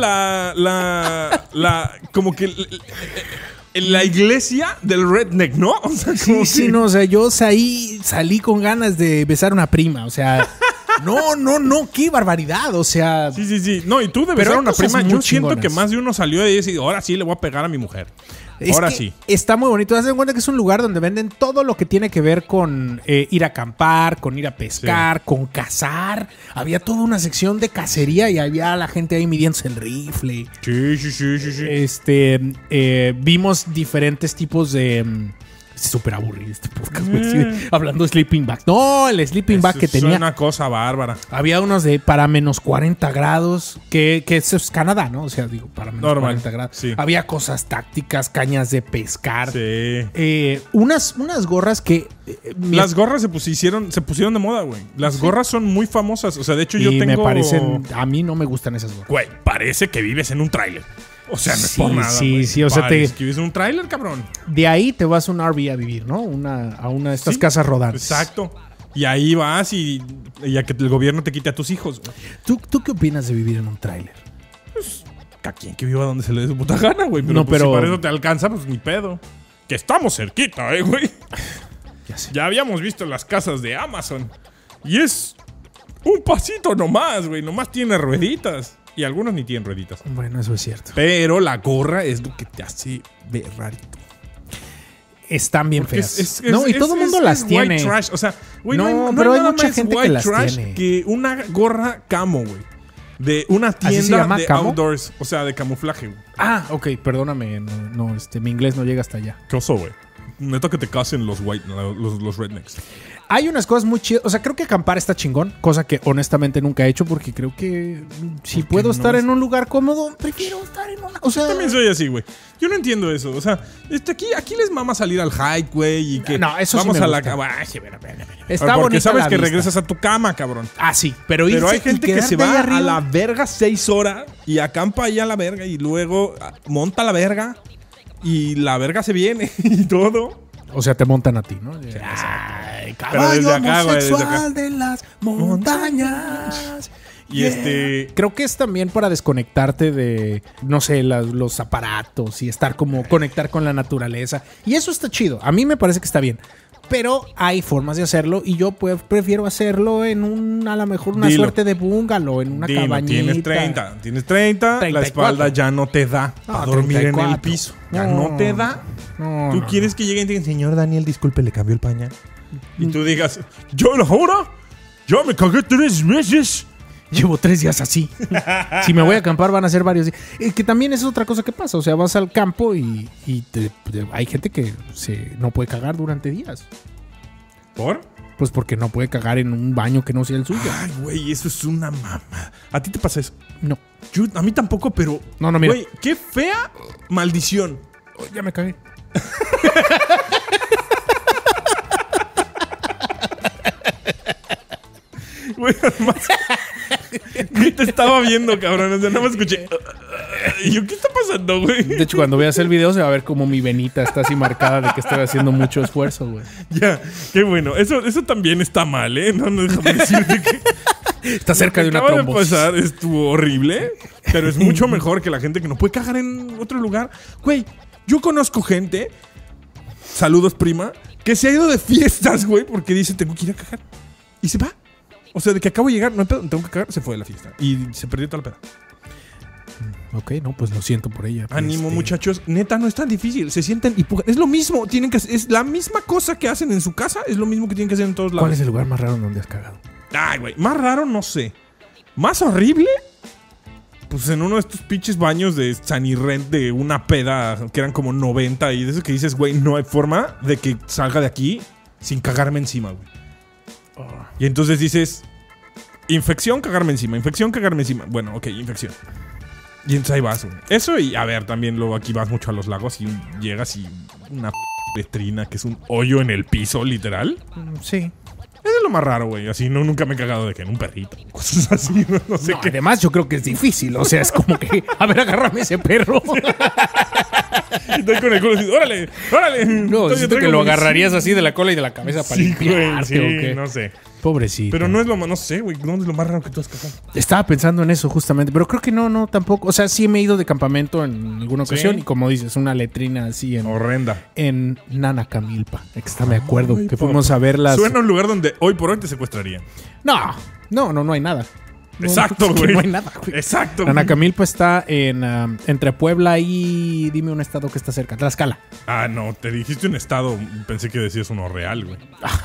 como que la iglesia del redneck, ¿no? O sea, no, o sea, yo salí con ganas de besar a una prima, o sea, no, qué barbaridad, o sea. Sí. No, y tú de besar a una prima, yo siento que más de uno salió de ahí y dice, ahora sí le voy a pegar a mi mujer. Ahora sí. Está muy bonito. Haz de cuenta que es un lugar donde venden todo lo que tiene que ver con ir a acampar, con ir a pescar, con cazar. Había toda una sección de cacería y había la gente ahí midiéndose el rifle. Sí. Vimos diferentes tipos de... Súper aburrido este podcast, güey. Hablando de sleeping bag. No, el sleeping bag que tenía... Es una cosa bárbara. Había unos de para menos 40 grados, que eso es Canadá, ¿no? O sea, digo, para menos 40 grados. Sí. Había cosas tácticas, cañas de pescar. Sí. Unas gorras que... Las gorras se pusieron de moda, güey. Las gorras son muy famosas. O sea, de hecho yo tengo... me parecen... A mí no me gustan esas gorras. Güey, parece que vives en un tráiler. O sea, no es por nada. Sí, o sea, que vives en un tráiler, cabrón. De ahí te vas a un RV a vivir, ¿no? A una de estas casas rodantes. Exacto. Y ahí vas y a que el gobierno te quite a tus hijos. ¿Tú qué opinas de vivir en un tráiler? Pues, a quien que viva donde se le dé su puta gana, güey. Pero si para eso te alcanza, pues ni pedo. Que estamos cerquita, güey. Ya sé. Ya habíamos visto las casas de Amazon. Y es un pasito nomás, güey. Nomás tiene rueditas. Y algunos ni tienen rueditas. Bueno, eso es cierto. Pero la gorra es lo que te hace ver rarito. están bien Porque feas. Y todo el mundo las tiene. White trash. O sea, güey, no pero hay hay nada mucha más gente que white las trash tiene. que una gorra camo, güey. De una ¿Así se tienda llama de camo? outdoors. O sea, de camuflaje, güey. Ok, perdóname. No, mi inglés no llega hasta allá. ¿Qué oso, güey? Neta que te casen los rednecks. Hay unas cosas muy chidas. O sea, creo que acampar está chingón. Cosa que honestamente nunca he hecho porque creo que si puedo estar en un lugar cómodo, prefiero estar en una... O sea, yo también soy así, güey. Yo no entiendo eso. O sea, aquí les mama salir al hike, güey. Y que no, eso vamos sí me a la gusta. cama. Está porque bonita sabes la que vista. regresas a tu cama, cabrón. Sí. Pero hay gente que se va arriba a la verga 6 horas y acampa ahí a la verga y luego monta la verga y la verga se viene y todo. O sea, te montan a ti, ¿no? Ay, caballo desde acá, güey, desde homosexual acá. de las montañas. Y Creo que es también para desconectarte de, no sé, los aparatos y estar como conectar con la naturaleza. Y eso está chido. A mí me parece que está bien. Pero hay formas de hacerlo y yo prefiero hacerlo en a lo mejor una suerte de bungalow, en una cabañita. Tienes 30, la espalda ya no te da para dormir 34. En el piso. Ya no te da. Tú quieres que lleguen y te digan, señor Daniel, disculpe, le cambió el pañal. Y tú digas, yo ahora, ya me cagué 3 meses. Llevo 3 días así. Si me voy a acampar van a ser varios días. Que también es otra cosa que pasa. O sea, vas al campo y hay gente que no puede cagar durante días. ¿Por? Pues porque no puede cagar en un baño que no sea el suyo. Ay, güey, eso es una mamá. ¿A ti te pasa eso? No. A mí tampoco, pero... No, mira. Güey, qué fea maldición. Ya me cagué. Güey, además... te estaba viendo, cabrón. O sea, nada más escuché... Y yo, ¿qué está pasando, güey? De hecho, cuando veas el video se va a ver como mi venita está así marcada de que estoy haciendo mucho esfuerzo, güey. Ya, qué bueno. Eso también está mal, ¿eh? No déjame decirte que... Está cerca de una trombosis. Acaba de pasar, estuvo horrible. Pero es mucho mejor que la gente que no puede cagar en otro lugar. Güey, yo conozco gente... Saludos, prima. Que se ha ido de fiestas, güey, porque dice, tengo que ir a cagar. Y se va. O sea, de que acabo de llegar, no tengo que cagar, se fue de la fiesta. Y se perdió toda la peda. Ok, no, pues lo siento por ella. Ánimo, muchachos. Neta, no es tan difícil. Se sienten y es lo mismo. Es la misma cosa que hacen en su casa. Es lo mismo que tienen que hacer en todos lados. ¿Cuál es el lugar más raro donde has cagado? Ay, güey. Más raro, no sé. Más horrible. Pues en uno de estos pinches baños de Sanirrent de una peda que eran como 90 y de eso que dices, güey, no hay forma de que salga de aquí sin cagarme encima, güey. Y entonces dices, infección, cagarme encima. Infección, cagarme encima. Bueno, ok, infección. Y entonces ahí vas, güey. Eso y, a ver, también luego aquí vas mucho a los lagos y llegas y una letrina que es un hoyo en el piso, literal. Sí. Eso es lo más raro, güey. Así nunca me he cagado de que en un perrito. Cosas así, no sé qué. Además, yo creo que es difícil. O sea, es como que, a ver, agárrame ese perro. Estoy con el culo así, órale, órale. No, siento que lo agarrarías así de la cola y de la cabeza para limpiarte, güey, ¿o qué? no sé. Pobrecito. Pero no es lo más, no sé, güey. ¿Dónde es lo más raro que tú has cagado? Estaba pensando en eso justamente, pero creo que no, tampoco. O sea, sí me he ido de campamento en alguna ocasión y como dices, una letrina así horrenda. En Nanacamilpa. Está, me acuerdo que fuimos a verlas. Suena a un lugar donde hoy por hoy te secuestrarían. No hay nada. Exacto, güey. No hay nada, güey. Exacto. Nanacamilpa está entre Puebla y dime un estado que está cerca, Tlaxcala. Ah, no, te dijiste un estado, pensé que decías uno real, güey.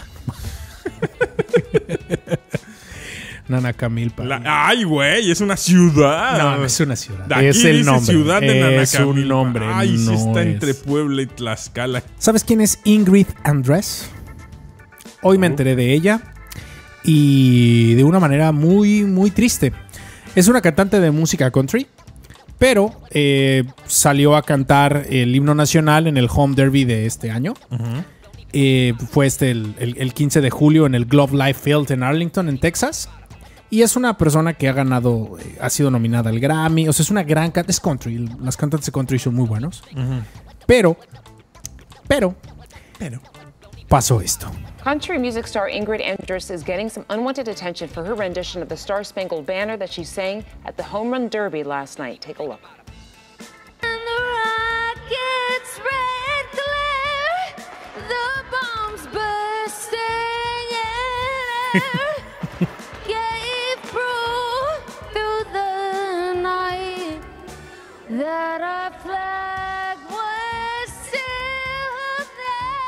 Nanacamilpa. Ay, güey, es una ciudad. No, es una ciudad. Aquí es el nombre. Ciudad de Nanacamilpa. Es un nombre. Ay, no sí está es. entre Puebla y Tlaxcala. ¿Sabes quién es Ingrid Andress? Hoy me enteré de ella y de una manera muy, muy triste. Es una cantante de música country, pero salió a cantar el himno nacional en el Home Derby de este año. Fue el 15 de julio en el Globe Life Field en Arlington, en Texas. Y es una persona que ha ganado, ha sido nominada al Grammy. O sea, es una gran cantante. Es country. Las cantantes de country son muy buenos. Pero pasó esto. Country music star Ingrid Andress is getting some unwanted attention for her rendition of the Star Spangled Banner that she sang at the Home Run Derby last night. Take a look. And the rockets red glare, the bombs bursting in air, gave proof through the night that our flag was still there.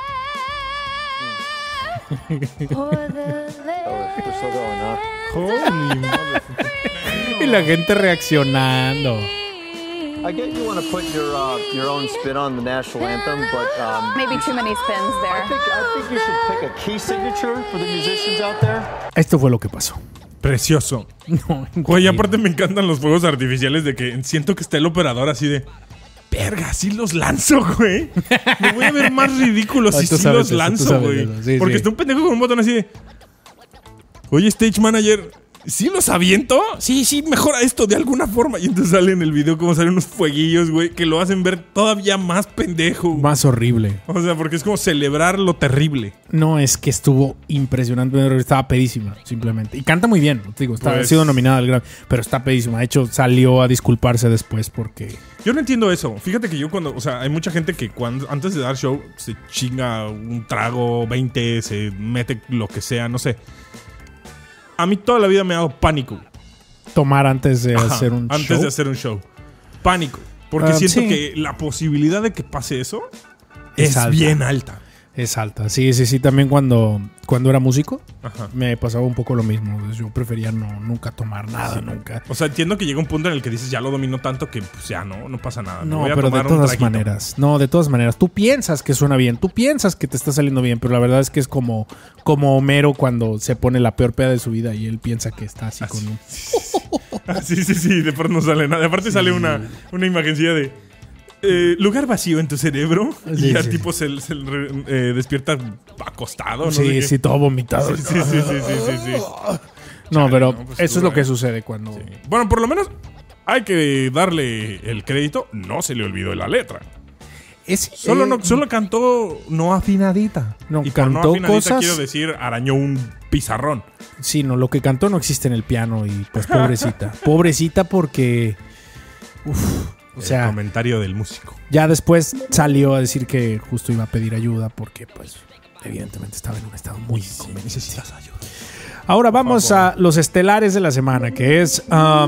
Y la gente reaccionando. I get you want to put your own spin on the national anthem, but Maybe too many spins there. I think you should pick a key signature for the musicians out there. Esto fue lo que pasó. Precioso. No, Güey, aparte me encantan los fuegos artificiales de que siento que está el operador así de... Verga, sí los lanzo, güey. Me voy a ver más ridículo si sí los lanzo, güey. Sí, Porque sí. está un pendejo con un botón así de... Oye, Stage Manager, ¿sí los aviento? Sí, mejora esto de alguna forma. Y entonces sale en el video como salen unos fueguillos, güey, que lo hacen ver todavía más pendejo. Más horrible. O sea, porque es como celebrar lo terrible. No, es que estuvo impresionante. Estaba pedísima, simplemente. Y canta muy bien. Te digo, ha Pues- sido nominada al Grammy. Pero está pedísima. De hecho, salió a disculparse después porque... Yo no entiendo eso. Fíjate que yo cuando... O sea, hay mucha gente que cuando antes de dar show se chinga un trago, 20, se mete lo que sea, no sé. A mí toda la vida me ha dado pánico. Tomar antes de Ajá, hacer un antes show. de hacer un show. Pánico. Porque siento sí. que la posibilidad de que pase eso Es es alta. bien alta. Es alta. Sí. También cuando era músico, Ajá. me pasaba un poco lo mismo. Yo prefería nunca tomar nada, nunca. O sea, entiendo que llega un punto en el que dices, ya lo domino tanto que pues ya no pasa nada. Me No, voy a pero de tomar un todas traguito. maneras. No, de todas maneras. Tú piensas que suena bien. Tú piensas que te está saliendo bien. Pero la verdad es que es como Homero cuando se pone la peor peda de su vida y él piensa que está así con un... Ah, sí, de pronto no sale nada. Aparte sale una imagencilla de lugar vacío en tu cerebro. Sí, y ya sí. tipo se despierta acostado. ¿no? Sí, sí, todo vomitado. Sí. No, pero no, pues eso es tú, lo que sucede cuando... Sí. Bueno, por lo menos hay que darle el crédito. No se le olvidó la letra. Solo cantó no afinadita. No, y por cantó no afinadita cosas- quiero decir arañó un pizarrón. Sí, no, lo que cantó no existe en el piano y pues pobrecita. Pobrecita porque... o El sea, comentario del músico. ya después salió a decir que justo iba a pedir ayuda porque pues evidentemente estaba en un estado muy inconveniente. Necesitas ayuda. Ahora vamos a los estelares de la semana, que es...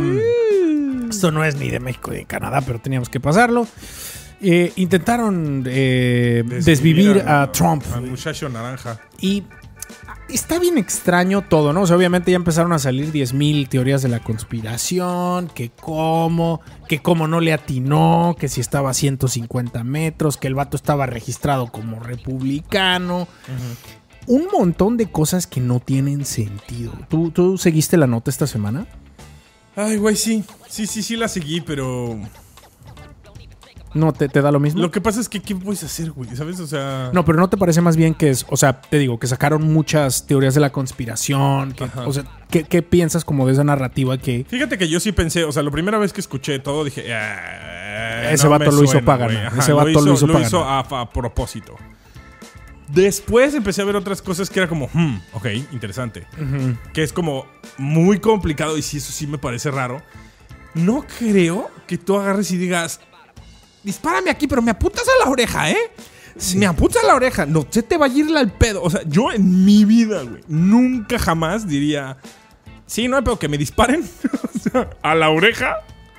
esto no es ni de México ni de Canadá, pero teníamos que pasarlo. Intentaron desvivir a Trump. Al muchacho naranja. Y está bien extraño todo, ¿no? O sea, obviamente ya empezaron a salir 10,000 teorías de la conspiración, que cómo no le atinó, que si estaba a 150 metros, que el vato estaba registrado como republicano. Un montón de cosas que no tienen sentido. ¿Tú seguiste la nota esta semana? Ay, güey, sí. Sí la seguí, pero... ¿No te da lo mismo? Lo que pasa es que ¿qué puedes hacer, güey? ¿Sabes? O sea... No, pero ¿no te parece más bien que es... O sea, te digo, que sacaron muchas teorías de la conspiración. Ajá. O sea, ¿qué piensas como de esa narrativa que... Fíjate que yo sí pensé, o sea, la primera vez que escuché todo dije... Ese vato lo hizo para ganar. Ese vato lo hizo para ganar. A propósito. Después empecé a ver otras cosas que era como... ok, interesante. Que es como muy complicado y sí, eso sí me parece raro. No creo que tú agarres y digas... Dispárame aquí, pero me apuntas a la oreja, ¿eh? Sí. Me apuntas a la oreja. No, se te va a ir al pedo. O sea, yo en mi vida, güey, nunca jamás diría... Sí, no hay pedo que me disparen o sea, a la oreja.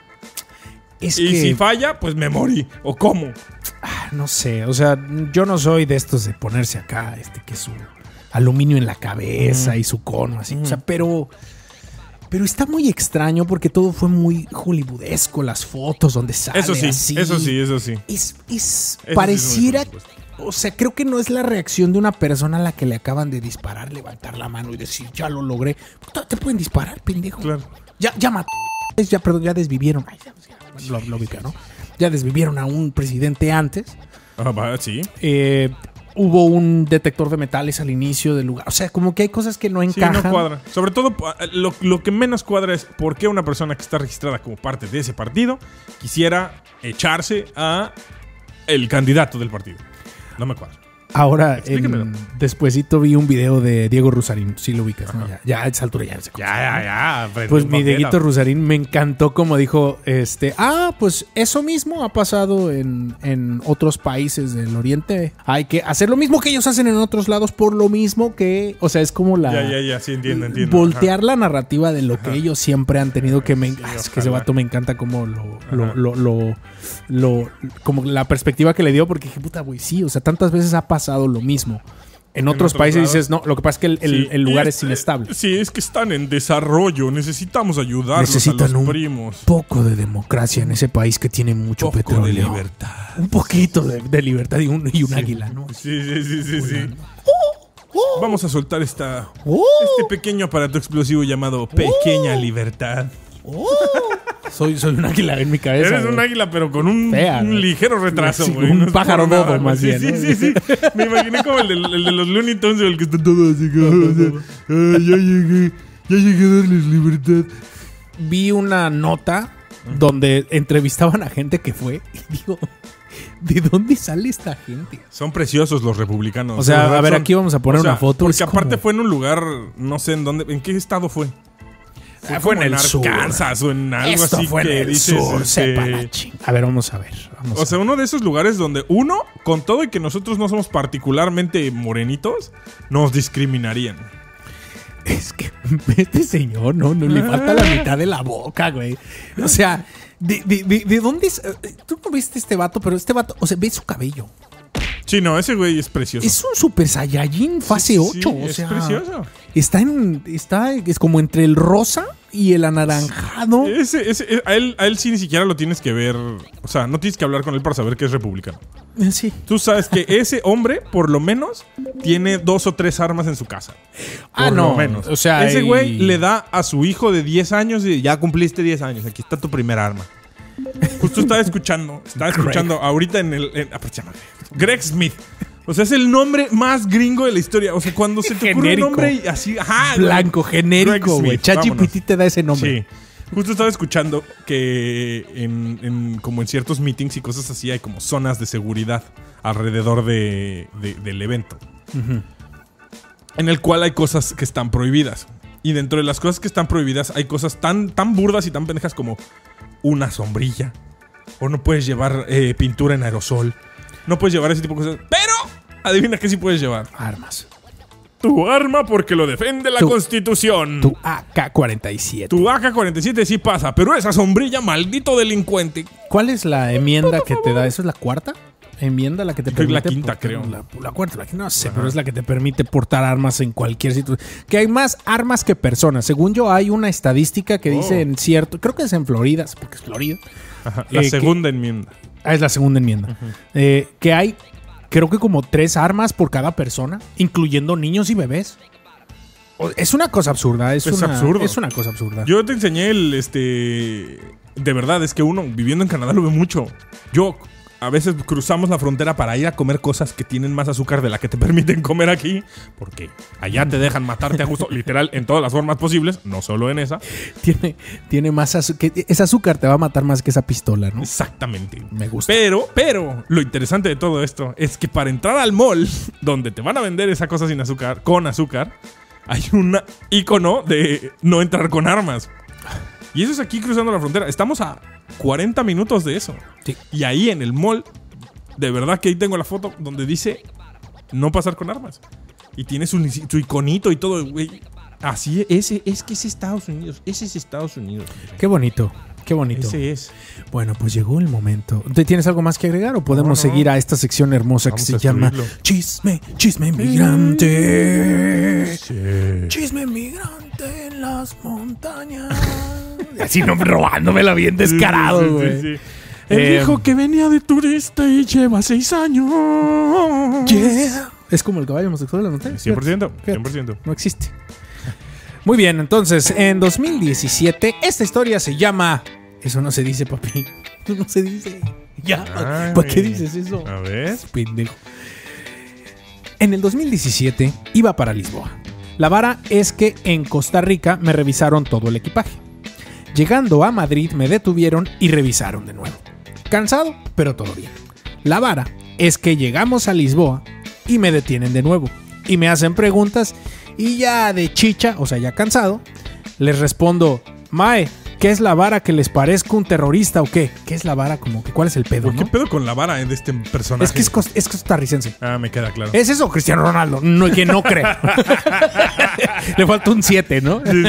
Es Y que... si falla, pues me morí. ¿O cómo? No sé, o sea, yo no soy de estos de ponerse acá, que su aluminio en la cabeza y su cono, así. O sea, pero está muy extraño porque todo fue muy hollywoodesco, las fotos donde sale Eso sí, así. eso sí. Pareciera, sí es muy supuesto. o sea, creo que no es la reacción de una persona a la que le acaban de disparar, levantar la mano y decir, ya lo logré. Te pueden disparar, pendejo. Claro. Ya mató, ya desvivieron. Ay, lo ubica, ¿no? Ya desvivieron a un presidente antes. Sí. Hubo un detector de metales al inicio del lugar. O sea, como que hay cosas que no Sí, encajan. no cuadra. Sobre todo, lo que menos cuadra es por qué una persona que está registrada como parte de ese partido quisiera echarse a el candidato del partido. No me cuadra. Ahora, Explíquemelo. despuesito vi un video de Diego Rusarín. Sí lo ubicas, ¿no? Ya a esa altura ya se conoce. Ya. Pues mi Dieguito Rusarín me encantó como dijo, pues eso mismo ha pasado en otros países del Oriente. Hay que hacer lo mismo que ellos hacen en otros lados por lo mismo que, o sea, es como la... Ya, sí, entiendo. Voltear la narrativa de lo que ellos siempre han tenido que es que ese ojalá. vato me encanta como como la perspectiva que le dio porque dije, puta, güey, sí, o sea, tantas veces ha pasado lo mismo En otros países lados. dices, no, lo que pasa es que el lugar es inestable. Sí, es que están en desarrollo. Necesitamos ayudarlos Necesitan a los un primos. poco de democracia en ese país que tiene mucho Poco petróleo. de libertad. Un poquito de libertad y un águila, ¿no? Sí. Vamos a soltar este pequeño aparato explosivo llamado Pequeña Libertad. Soy un águila en mi cabeza. Eres un águila, pero con un Fea, güey. ligero retraso, Sí, güey. un No es pájaro por nada, bobo, güey. más bien, ¿no? Sí. Me imaginé como el de los Looney Tunes, el que está todo así. Ya llegué a darles libertad. Vi una nota donde entrevistaban a gente que fue y digo, ¿de dónde sale esta gente? Son preciosos los republicanos. O sea, De verdad a ver, son- aquí vamos a poner una foto. Porque es aparte como- fue en un lugar, no sé en dónde, ¿en qué estado fue? Fue en como el sur. Arkansas o en algo Esto así fue que en el dices, sur, sepa la ching. A ver, vamos a ver. O sea, uno de esos lugares donde uno, con todo y que nosotros no somos particularmente morenitos, nos discriminarían. Es que este señor, no le falta la mitad de la boca, güey. O sea, ¿de dónde es? Tú no viste este vato, pero este vato, o sea, ve su cabello. Sí, no, ese güey es precioso. Es un Super Saiyajin fase 8. O es sea, precioso. es como entre el rosa y el anaranjado. A él sí ni siquiera lo tienes que ver. O sea, no tienes que hablar con él para saber que es republicano. Sí. Tú sabes que ese hombre, por lo menos, tiene 2 o 3 armas en su casa. Por no. lo menos. O sea, ese güey le da a su hijo de 10 años y ya cumpliste 10 años. Aquí está tu primer arma. Justo estaba escuchando ahorita Greg Smith. O sea, es el nombre más gringo de la historia. O sea, cuando se te ocurre un nombre y así, ajá, blanco, güey. genérico, Greg güey. Smith, vámonos. ChatGPT te da ese nombre. Sí. Justo estaba escuchando que como en ciertos meetings y cosas así hay como zonas de seguridad alrededor del evento. En el cual hay cosas que están prohibidas. Y dentro de las cosas que están prohibidas hay cosas tan burdas y tan pendejas como una sombrilla. O no puedes llevar pintura en aerosol. No puedes llevar ese tipo de cosas. Pero, adivina qué sí puedes llevar. Armas. Tu arma porque lo defiende la Constitución. Tu AK-47. Tu AK-47 sí pasa, pero esa sombrilla, maldito delincuente. ¿Cuál es la enmienda que te da? ¿Eso es la cuarta enmienda la que te Creo que permite? la quinta, creo. La cuarta, la quinta, no sé, pero es la que te permite portar armas en cualquier sitio. Que hay más armas que personas. Según yo, hay una estadística que dice en cierto, creo que es en Florida, porque es Florida. Ajá, la segunda enmienda. Es la segunda enmienda. Que hay, creo que como 3 armas por cada persona, incluyendo niños y bebés. Es una cosa absurda. Es absurdo. Es una cosa absurda. Yo te enseñé de verdad, es que uno viviendo en Canadá lo ve mucho. Yo a veces cruzamos la frontera para ir a comer cosas que tienen más azúcar de la que te permiten comer aquí. Porque allá te dejan matarte a gusto, literal, en todas las formas posibles, no solo en esa. Tiene más azúcar. Ese azúcar te va a matar más que esa pistola, ¿no? Exactamente. Me gusta. Pero, lo interesante de todo esto es que para entrar al mall, donde te van a vender esa cosa sin azúcar, con azúcar, hay un icono de no entrar con armas. Y eso es aquí cruzando la frontera. Estamos a 40 minutos de eso. Sí. Y ahí en el mall, de verdad que ahí tengo la foto donde dice no pasar con armas. Y tiene su iconito y todo, güey. Así es que es Estados Unidos. Ese es Estados Unidos. Qué bonito. Qué bonito. Ese es. Bueno, pues llegó el momento. ¿Tienes algo más que agregar o podemos seguir a esta sección hermosa Vamos que a se llama destruirlo. Chisme Migrante? Sí. Chisme migrante en las montañas. Así no robándomela bien descarado, güey. Sí. Él dijo que venía de turista y lleva 6 años. Yeah. Es como el caballo homosexual de la montaña. 100%. Fíjate. 100%. No existe. Muy bien, entonces, en 2017, esta historia se llama... Eso no se dice, papi. Eso no se dice. Ya. Ay. ¿Para qué dices eso? A ver. Pendejo. En el 2017 iba para Lisboa. La vara es que en Costa Rica me revisaron todo el equipaje. Llegando a Madrid me detuvieron y revisaron de nuevo. Cansado, pero todo bien. La vara es que llegamos a Lisboa y me detienen de nuevo. Y me hacen preguntas y ya de chicha, o sea, ya cansado, les respondo, mae, ¿qué es la vara? ¿Que les parezca un terrorista o qué? ¿Qué es la vara? Como que, ¿cuál es el pedo, ¿Por qué no? pedo con la vara de este personaje? Es que es costarricense. Ah, me queda claro. ¿Es eso, Cristiano Ronaldo? No, que no creo. Le falta un 7, ¿no? Sí.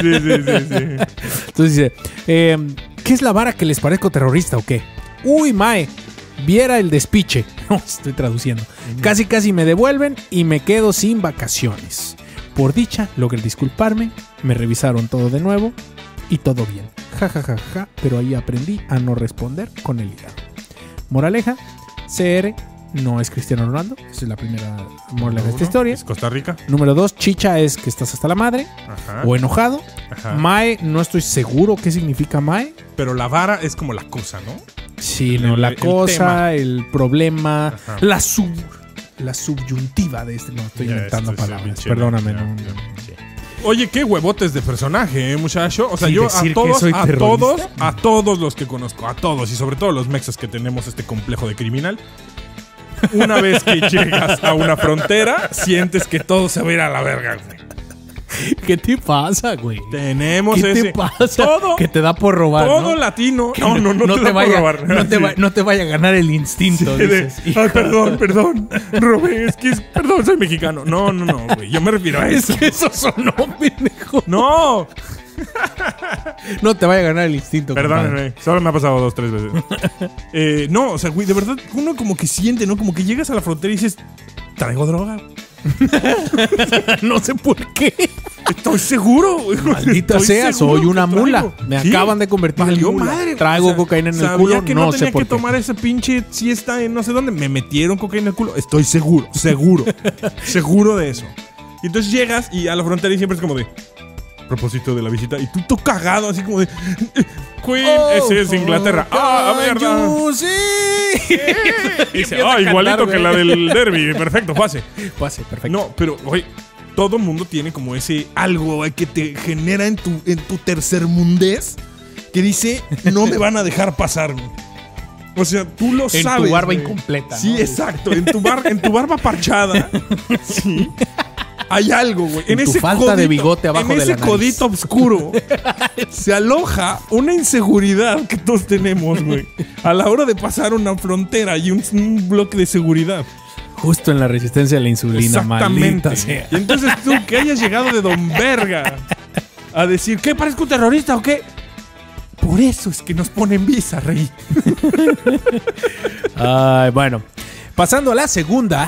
Entonces dice, ¿qué es la vara? ¿Que les parezca terrorista o qué? Uy, mae, viera el despiche. Estoy traduciendo. Casi me devuelven y me quedo sin vacaciones. Por dicha, logré disculparme, me revisaron todo de nuevo y todo bien. Ja, pero ahí aprendí a no responder con el hígado. Moraleja, CR no es Cristiano Ronaldo. Esa es la primera moraleja de esta historia. Es Costa Rica. Número 2, chicha es que estás hasta la madre. Ajá. O enojado. Ajá. Mae, no estoy seguro qué significa mae. Pero la vara es como la cosa, ¿no? Sí, no, la el cosa, tema. el problema, Ajá. la subyuntiva de este. No, estoy Ya, inventando esto es palabras. pinche- Perdóname. ya, no. ya. Oye, qué huevotes de personaje, muchacho. O sea, Sí, yo decir que a soy terrorista. todos los que conozco, a todos, y sobre todo los mexas que tenemos este complejo de criminal, una vez que llegas a una frontera, sientes que todo se va a ir a la verga, güey. ¿Qué te pasa, güey? Tenemos ¿Qué ese. te pasa? Todo, Que te da por robar, todo ¿no? latino. Que No te da vaya, por robar. no te vaya a ganar el instinto. Sí, dices. ay, perdón, robé, perdón, soy mexicano. No, güey, yo me refiero a Es eso. que eso sonó, pendejo. No, No te vaya a ganar el instinto. compadre. perdónenme, solo me ha pasado 2-3 veces. No, o sea, güey, de verdad, uno como que siente, ¿no? Como que llegas a la frontera y dices, traigo droga. No sé por qué. Estoy seguro, güey. Maldita Estoy sea, seguro soy una que traigo. mula. Me acaban de convertir en Valió mula. madre. Traigo O sea, cocaína en el sabía culo, que no no sé tenía por que qué. tomar esa pinche siesta en no sé dónde. Me metieron cocaína en el culo. Estoy seguro seguro de eso. Y entonces llegas y a la frontera y siempre es como de propósito de la visita y tú cagado así como de Queen, ese es Inglaterra. Mierda. Sí. Y dice, Empieza a igualito cantar, que la güey. del derby. Perfecto, pase. Pase, perfecto. No, pero, oye, todo mundo tiene como ese algo güey, que te genera en tu tercermundez que dice, no me van a dejar pasar, güey. O sea, tú lo En sabes. tu barba güey. incompleta, Sí, ¿no? exacto. En tu barba parchada. Sí. Hay algo, güey. En tu falta de bigote abajo de la ese nariz. codito oscuro se aloja una inseguridad que todos tenemos, güey. A la hora de pasar una frontera y un bloque de seguridad. Justo en la resistencia a la insulina, Exactamente. maldita sea. Y entonces tú que hayas llegado de Don Verga a decir, ¿qué? ¿Parezco un terrorista o qué? Por eso es que nos ponen visa, rey. Ay, bueno. Pasando a la segunda,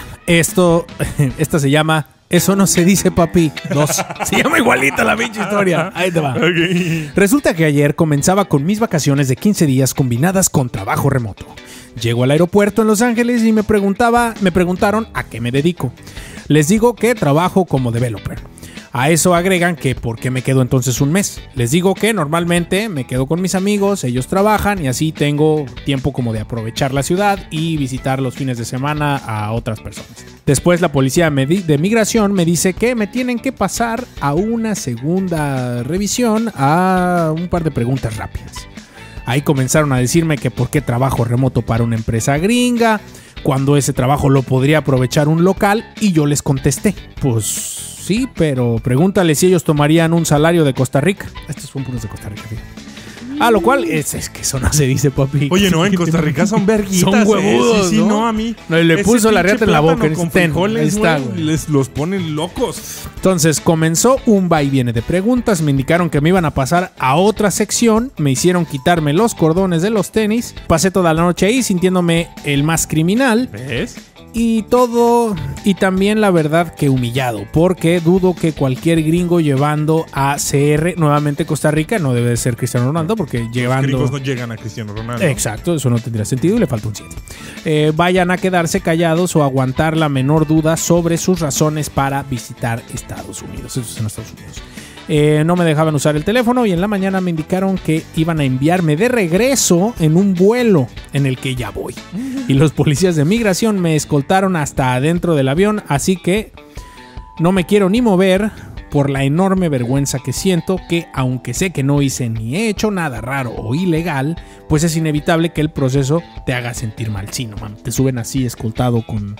esta se llama Eso no se dice, papi. 2. Se llama igualita la pinche historia. Ahí te va. Ok. Resulta que ayer comenzaba con mis vacaciones de 15 días combinadas con trabajo remoto. Llego al aeropuerto en Los Ángeles y me preguntaron a qué me dedico. Les digo que trabajo como developer. A eso agregan que ¿por qué me quedo entonces un mes? Les digo que normalmente me quedo con mis amigos, ellos trabajan y así tengo tiempo como de aprovechar la ciudad y visitar los fines de semana a otras personas. Después la policía de migración me dice que me tienen que pasar a una segunda revisión a un par de preguntas rápidas. Ahí comenzaron a decirme que por qué trabajo remoto para una empresa gringa, cuando ese trabajo lo podría aprovechar un local, y yo les contesté, pues sí, pero pregúntale si ellos tomarían un salario de Costa Rica. Estos son puros de Costa Rica, fíjate. A lo cual, es que eso no se dice, papi. Oye, no, en Costa Rica son verguitas. Son huevudos, Sí, ¿no? no, a mí. No, y le ese puso la pinche riata en la boca, plátano con ten, frijoles, ahí está, güey, güey. les los ponen locos. Entonces comenzó un va y viene de preguntas, me indicaron que me iban a pasar a otra sección, me hicieron quitarme los cordones de los tenis, pasé toda la noche ahí sintiéndome el más criminal. ¿Ves? Y todo, y también la verdad que humillado, porque dudo que cualquier gringo llevando a CR, nuevamente Costa Rica, no debe de ser Cristiano Ronaldo, porque llevando... Los gringos no llegan a Cristiano Ronaldo. Exacto, eso no tendría sentido y le falta un 7. Vayan a quedarse callados o aguantar la menor duda sobre sus razones para visitar Estados Unidos. Eso es en Estados Unidos. No me dejaban usar el teléfono y en la mañana me indicaron que iban a enviarme de regreso en un vuelo en el que ya voy. Y los policías de migración me escoltaron hasta adentro del avión, así que no me quiero ni mover por la enorme vergüenza que siento, que aunque sé que no hice ni he hecho nada raro o ilegal, pues es inevitable que el proceso te haga sentir mal. Sí, no mames, te suben así escoltado con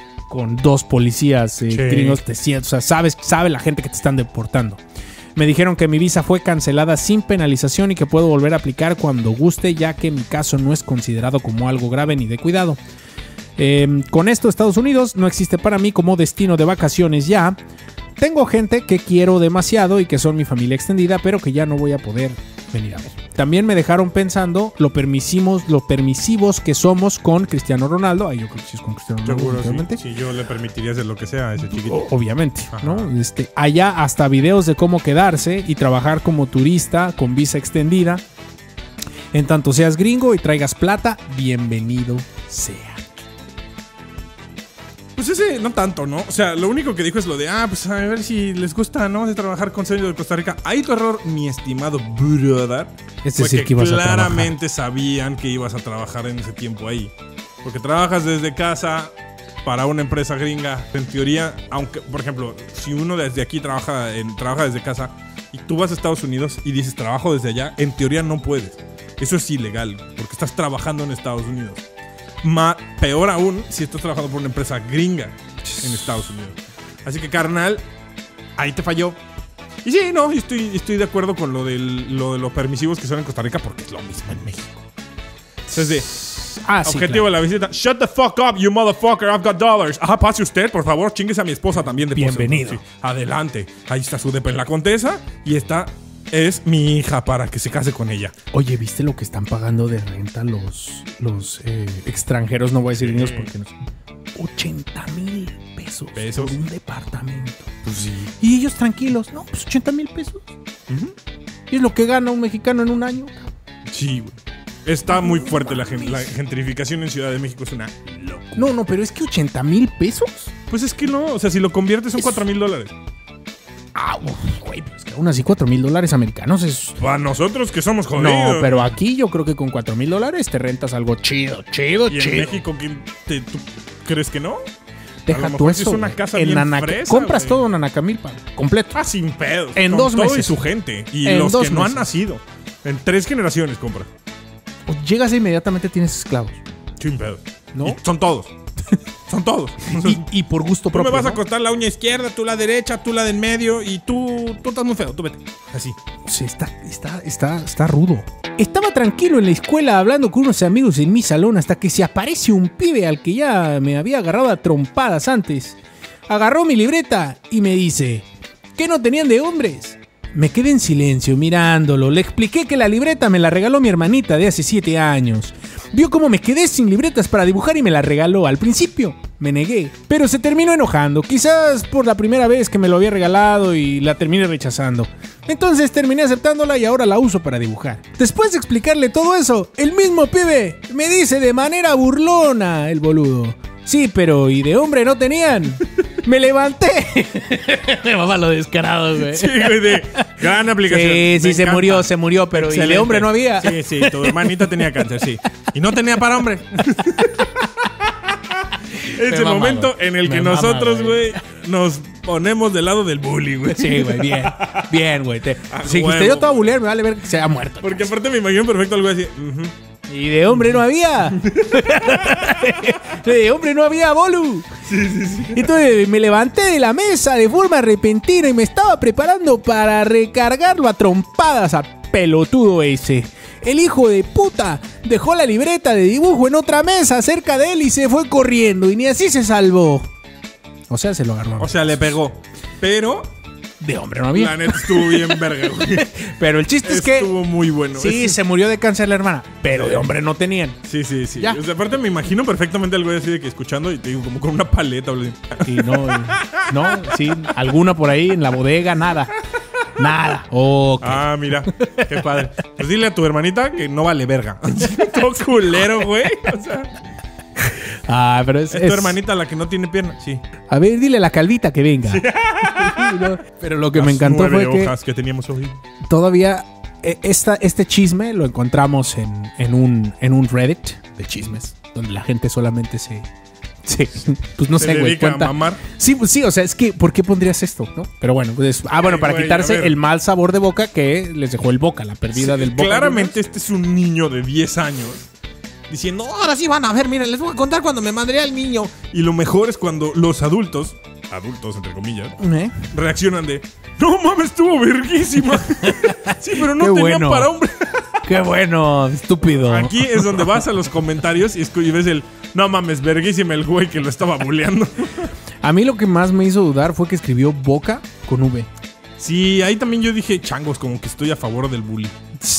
2 policías gringos, te sientes, o sea, sabe la gente que te están deportando. Me dijeron que mi visa fue cancelada sin penalización y que puedo volver a aplicar cuando guste, ya que mi caso no es considerado como algo grave ni de cuidado. Con esto, Estados Unidos no existe para mí como destino de vacaciones ya. Tengo gente que quiero demasiado y que son mi familia extendida, pero que ya no voy a poder venir a ver. también me dejaron pensando lo permisivos que somos con Cristiano Ronaldo. Ay, yo creo que sí es con Cristiano Ronaldo. Seguro, obviamente. sí. Yo le permitiría hacer lo que sea a ese chiquito. Obviamente, Ajá. ¿no? Allá hasta videos de cómo quedarse y trabajar como turista con visa extendida. En tanto seas gringo y traigas plata, bienvenido sea. Pues ese no tanto, ¿no? O sea, lo único que dijo es lo de, pues a ver si les gusta, ¿no? De trabajar con sello de Costa Rica. Ahí tu error, mi estimado brother. Es fue decir, que ibas a claramente sabían que ibas a trabajar en ese tiempo ahí. Porque trabajas desde casa para una empresa gringa. En teoría, aunque, por ejemplo, si uno desde aquí trabaja desde casa y tú vas a Estados Unidos y dices trabajo desde allá, en teoría no puedes. Eso es ilegal, porque estás trabajando en Estados Unidos. Peor aún si estás trabajando por una empresa gringa en Estados Unidos. Así que, carnal, ahí te falló. Y sí, no, estoy de acuerdo con lo de los permisivos que son en Costa Rica, porque es lo mismo en México. Entonces, Sí, objetivo de la visita: shut the fuck up, you motherfucker, I've got dollars. Ajá, pase usted, por favor, chingues a mi esposa también de postre. Bienvenido. Sí, adelante. Ahí está su depa en la Condesa y esta es mi hija para que se case con ella. Oye, ¿viste lo que están pagando de renta los extranjeros? No voy a decir niños porque no sé. 80,000 pesos por un departamento. Pues sí. Y ellos tranquilos. No, pues 80,000 pesos. Y es lo que gana un mexicano en un año. Sí, güey. Está muy fuerte la gentrificación en Ciudad de México. Es una locura. No, pero es que 80,000 pesos. Pues es que no, o sea, si lo conviertes son $4,000. Güey, pero es que aún así $4,000 americanos es... Para nosotros que somos jodidos. No, pero aquí yo creo que con $4,000 te rentas algo chido. ¿Y en México tú crees que no? A Deja lo tú mejor eso. si es una güey. casa en bien Nanaca- fresa, compras güey. todo en Anacamilpa, completo. Sin pedos. En con 2 todo meses. y su gente. Y En los 2 que no han meses. nacido. En 3 generaciones compra. Llegas e inmediatamente tienes esclavos. Sin pedos. ¿No? Y son todos. Son todos. Y por gusto Tú propio. me vas a ¿no? cortar la uña izquierda, tú la derecha, tú la del medio y tú estás muy feo, tú vete. Así. Sí, está rudo. Estaba tranquilo en la escuela hablando con unos amigos en mi salón hasta que se aparece un pibe al que ya me había agarrado a trompadas antes. Agarró mi libreta y me dice, ¿qué no tenían de hombres? Me quedé en silencio mirándolo. Le expliqué que la libreta me la regaló mi hermanita de hace 7 años. Vio cómo me quedé sin libretas para dibujar y me la regaló. Al principio me negué, pero se terminó enojando. Quizás por la primera vez que me lo había regalado y la terminé rechazando. Entonces terminé aceptándola y ahora la uso para dibujar. Después de explicarle todo eso, el mismo pibe me dice de manera burlona, el boludo: sí, pero ¿y de hombre no tenían? Me levanté. Me mamá lo descarado, güey. Sí, güey, de gran aplicación. Sí, Me se encanta. murió, pero ¿y de Excelente. hombre no había? Sí, sí, tu hermanita tenía cáncer, sí. Y no tenía para hombre. Es el mama, momento güey. en el que Me mama, nosotros, güey. güey, nos ponemos del lado del bully, güey. Sí, güey, bien. Bien, güey. Si huevo, te dio todo a güey. bulear, me vale ver que se ha muerto. Porque aparte me imagino perfecto algo así. Y de hombre no había. De hombre no había, bolu. Entonces me levanté de la mesa de forma repentina y me estaba preparando para recargarlo a trompadas a pelotudo ese. El hijo de puta dejó la libreta de dibujo en otra mesa cerca de él y se fue corriendo y ni así se salvó. O sea, se lo agarró. O sea, le pegó. Pero de hombre no había. la neta estuvo bien verga, güey. Pero el chiste es que Estuvo muy bueno. sí, se murió de cáncer la hermana, pero de hombre no tenían. Sí, sí, sí. Ya. O sea, aparte me imagino perfectamente algo así de que escuchando y te digo, como con una paleta. Hablo así. Y no, sí, alguna por ahí en la bodega, nada. Nada. Ok. Ah, mira, qué padre. Pues dile a tu hermanita que no vale verga. Todo culero, güey. O sea, Pero es tu hermanita la que no tiene pierna. Sí. A ver, dile a la calvita que venga. No, pero lo que me encantó Las fue 9 que hojas que teníamos hoy. todavía este chisme lo encontramos en un Reddit de chismes, donde la gente solamente se pues no Se sé, güey, dedica a cuenta. mamar. Sí, pues sí, o sea, es que ¿por qué pondrías esto, no? Pero bueno, pues bueno, para güey, quitarse a ver. el mal sabor de boca que les dejó el Boca, la pérdida del Boca. Claramente este es un niño de 10 años diciendo, ahora sí van a ver, miren, les voy a contar cuando me madreé al niño. Y lo mejor es cuando los adultos entre comillas, reaccionan de, no mames, estuvo verguísima. Sí, pero no Qué tenía bueno. para hombre. Qué bueno, estúpido. Aquí es donde vas a los comentarios y ves el, no mames, verguísima el güey que lo estaba bulleando. A mí lo que más me hizo dudar fue que escribió Boca con V. Sí, ahí también yo dije, changos, como que estoy a favor del bully.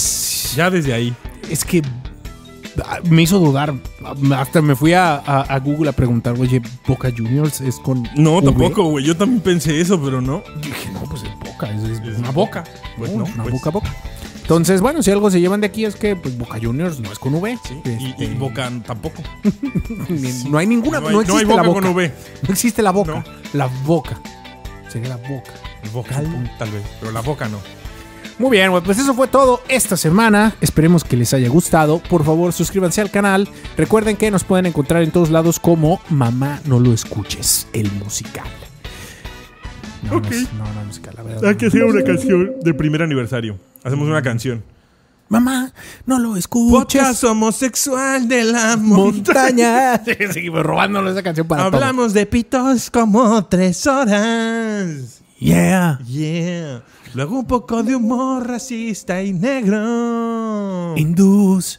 Ya desde ahí. Es que me hizo dudar. Hasta me fui a Google a preguntar, oye, ¿Boca Juniors es con No, V? tampoco, güey. Yo también pensé eso, pero no. Yo dije, no, pues es Boca, es una Boca. Pues No, no, es una pues. Boca. Entonces, bueno, si algo se llevan de aquí es que pues, Boca Juniors no es con V. Sí, y Boca tampoco. No hay ninguna, no hay existe Boca la Boca. con V. No existe la Boca. No. La Boca. Sería la Boca. Boca, tal vez. Pero la Boca no. Muy bien, pues eso fue todo esta semana. Esperemos que les haya gustado. Por favor, suscríbanse al canal. Recuerden que nos pueden encontrar en todos lados como Mamá No Lo Escuches, el musical. No, Ok. no musical, la verdad. Hay que hacer una canción del primer aniversario. Hacemos una canción. Mamá, no lo escuches. Podcast homosexual de la montaña. Montaña. Seguimos robándonos esa canción para Hablamos de pitos como 3 horas. todo. Yeah. Yeah. Luego un poco de humor racista y negro. Hindús.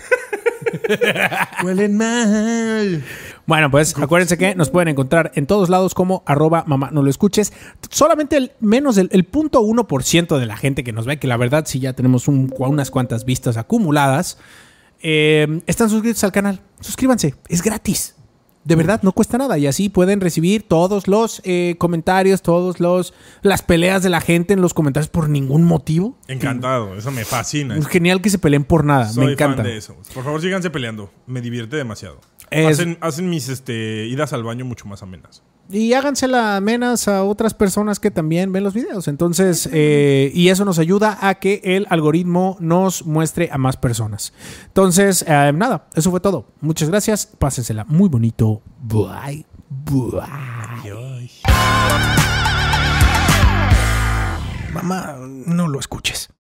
Huelen mal. Bueno, pues acuérdense que nos pueden encontrar en todos lados como @mamá no lo escuches. Solamente el 0.1% de la gente que nos ve, que la verdad sí ya tenemos unas cuantas vistas acumuladas, están suscritos al canal. Suscríbanse, es gratis. De verdad, no cuesta nada. Y así pueden recibir todos los comentarios, las peleas de la gente en los comentarios por ningún motivo. Encantado, eso me fascina. Es genial que se peleen por nada. Soy me encanta. fan de eso. Por favor, síganse peleando. Me divierte demasiado. Es- Hacen mis idas al baño mucho más amenas. Y hágansela amenas a otras personas que también ven los videos. Entonces, y eso nos ayuda a que el algoritmo nos muestre a más personas. Entonces, nada, eso fue todo. Muchas gracias. Pásensela muy bonito. Bye. Bye. Mamá, no lo escuches.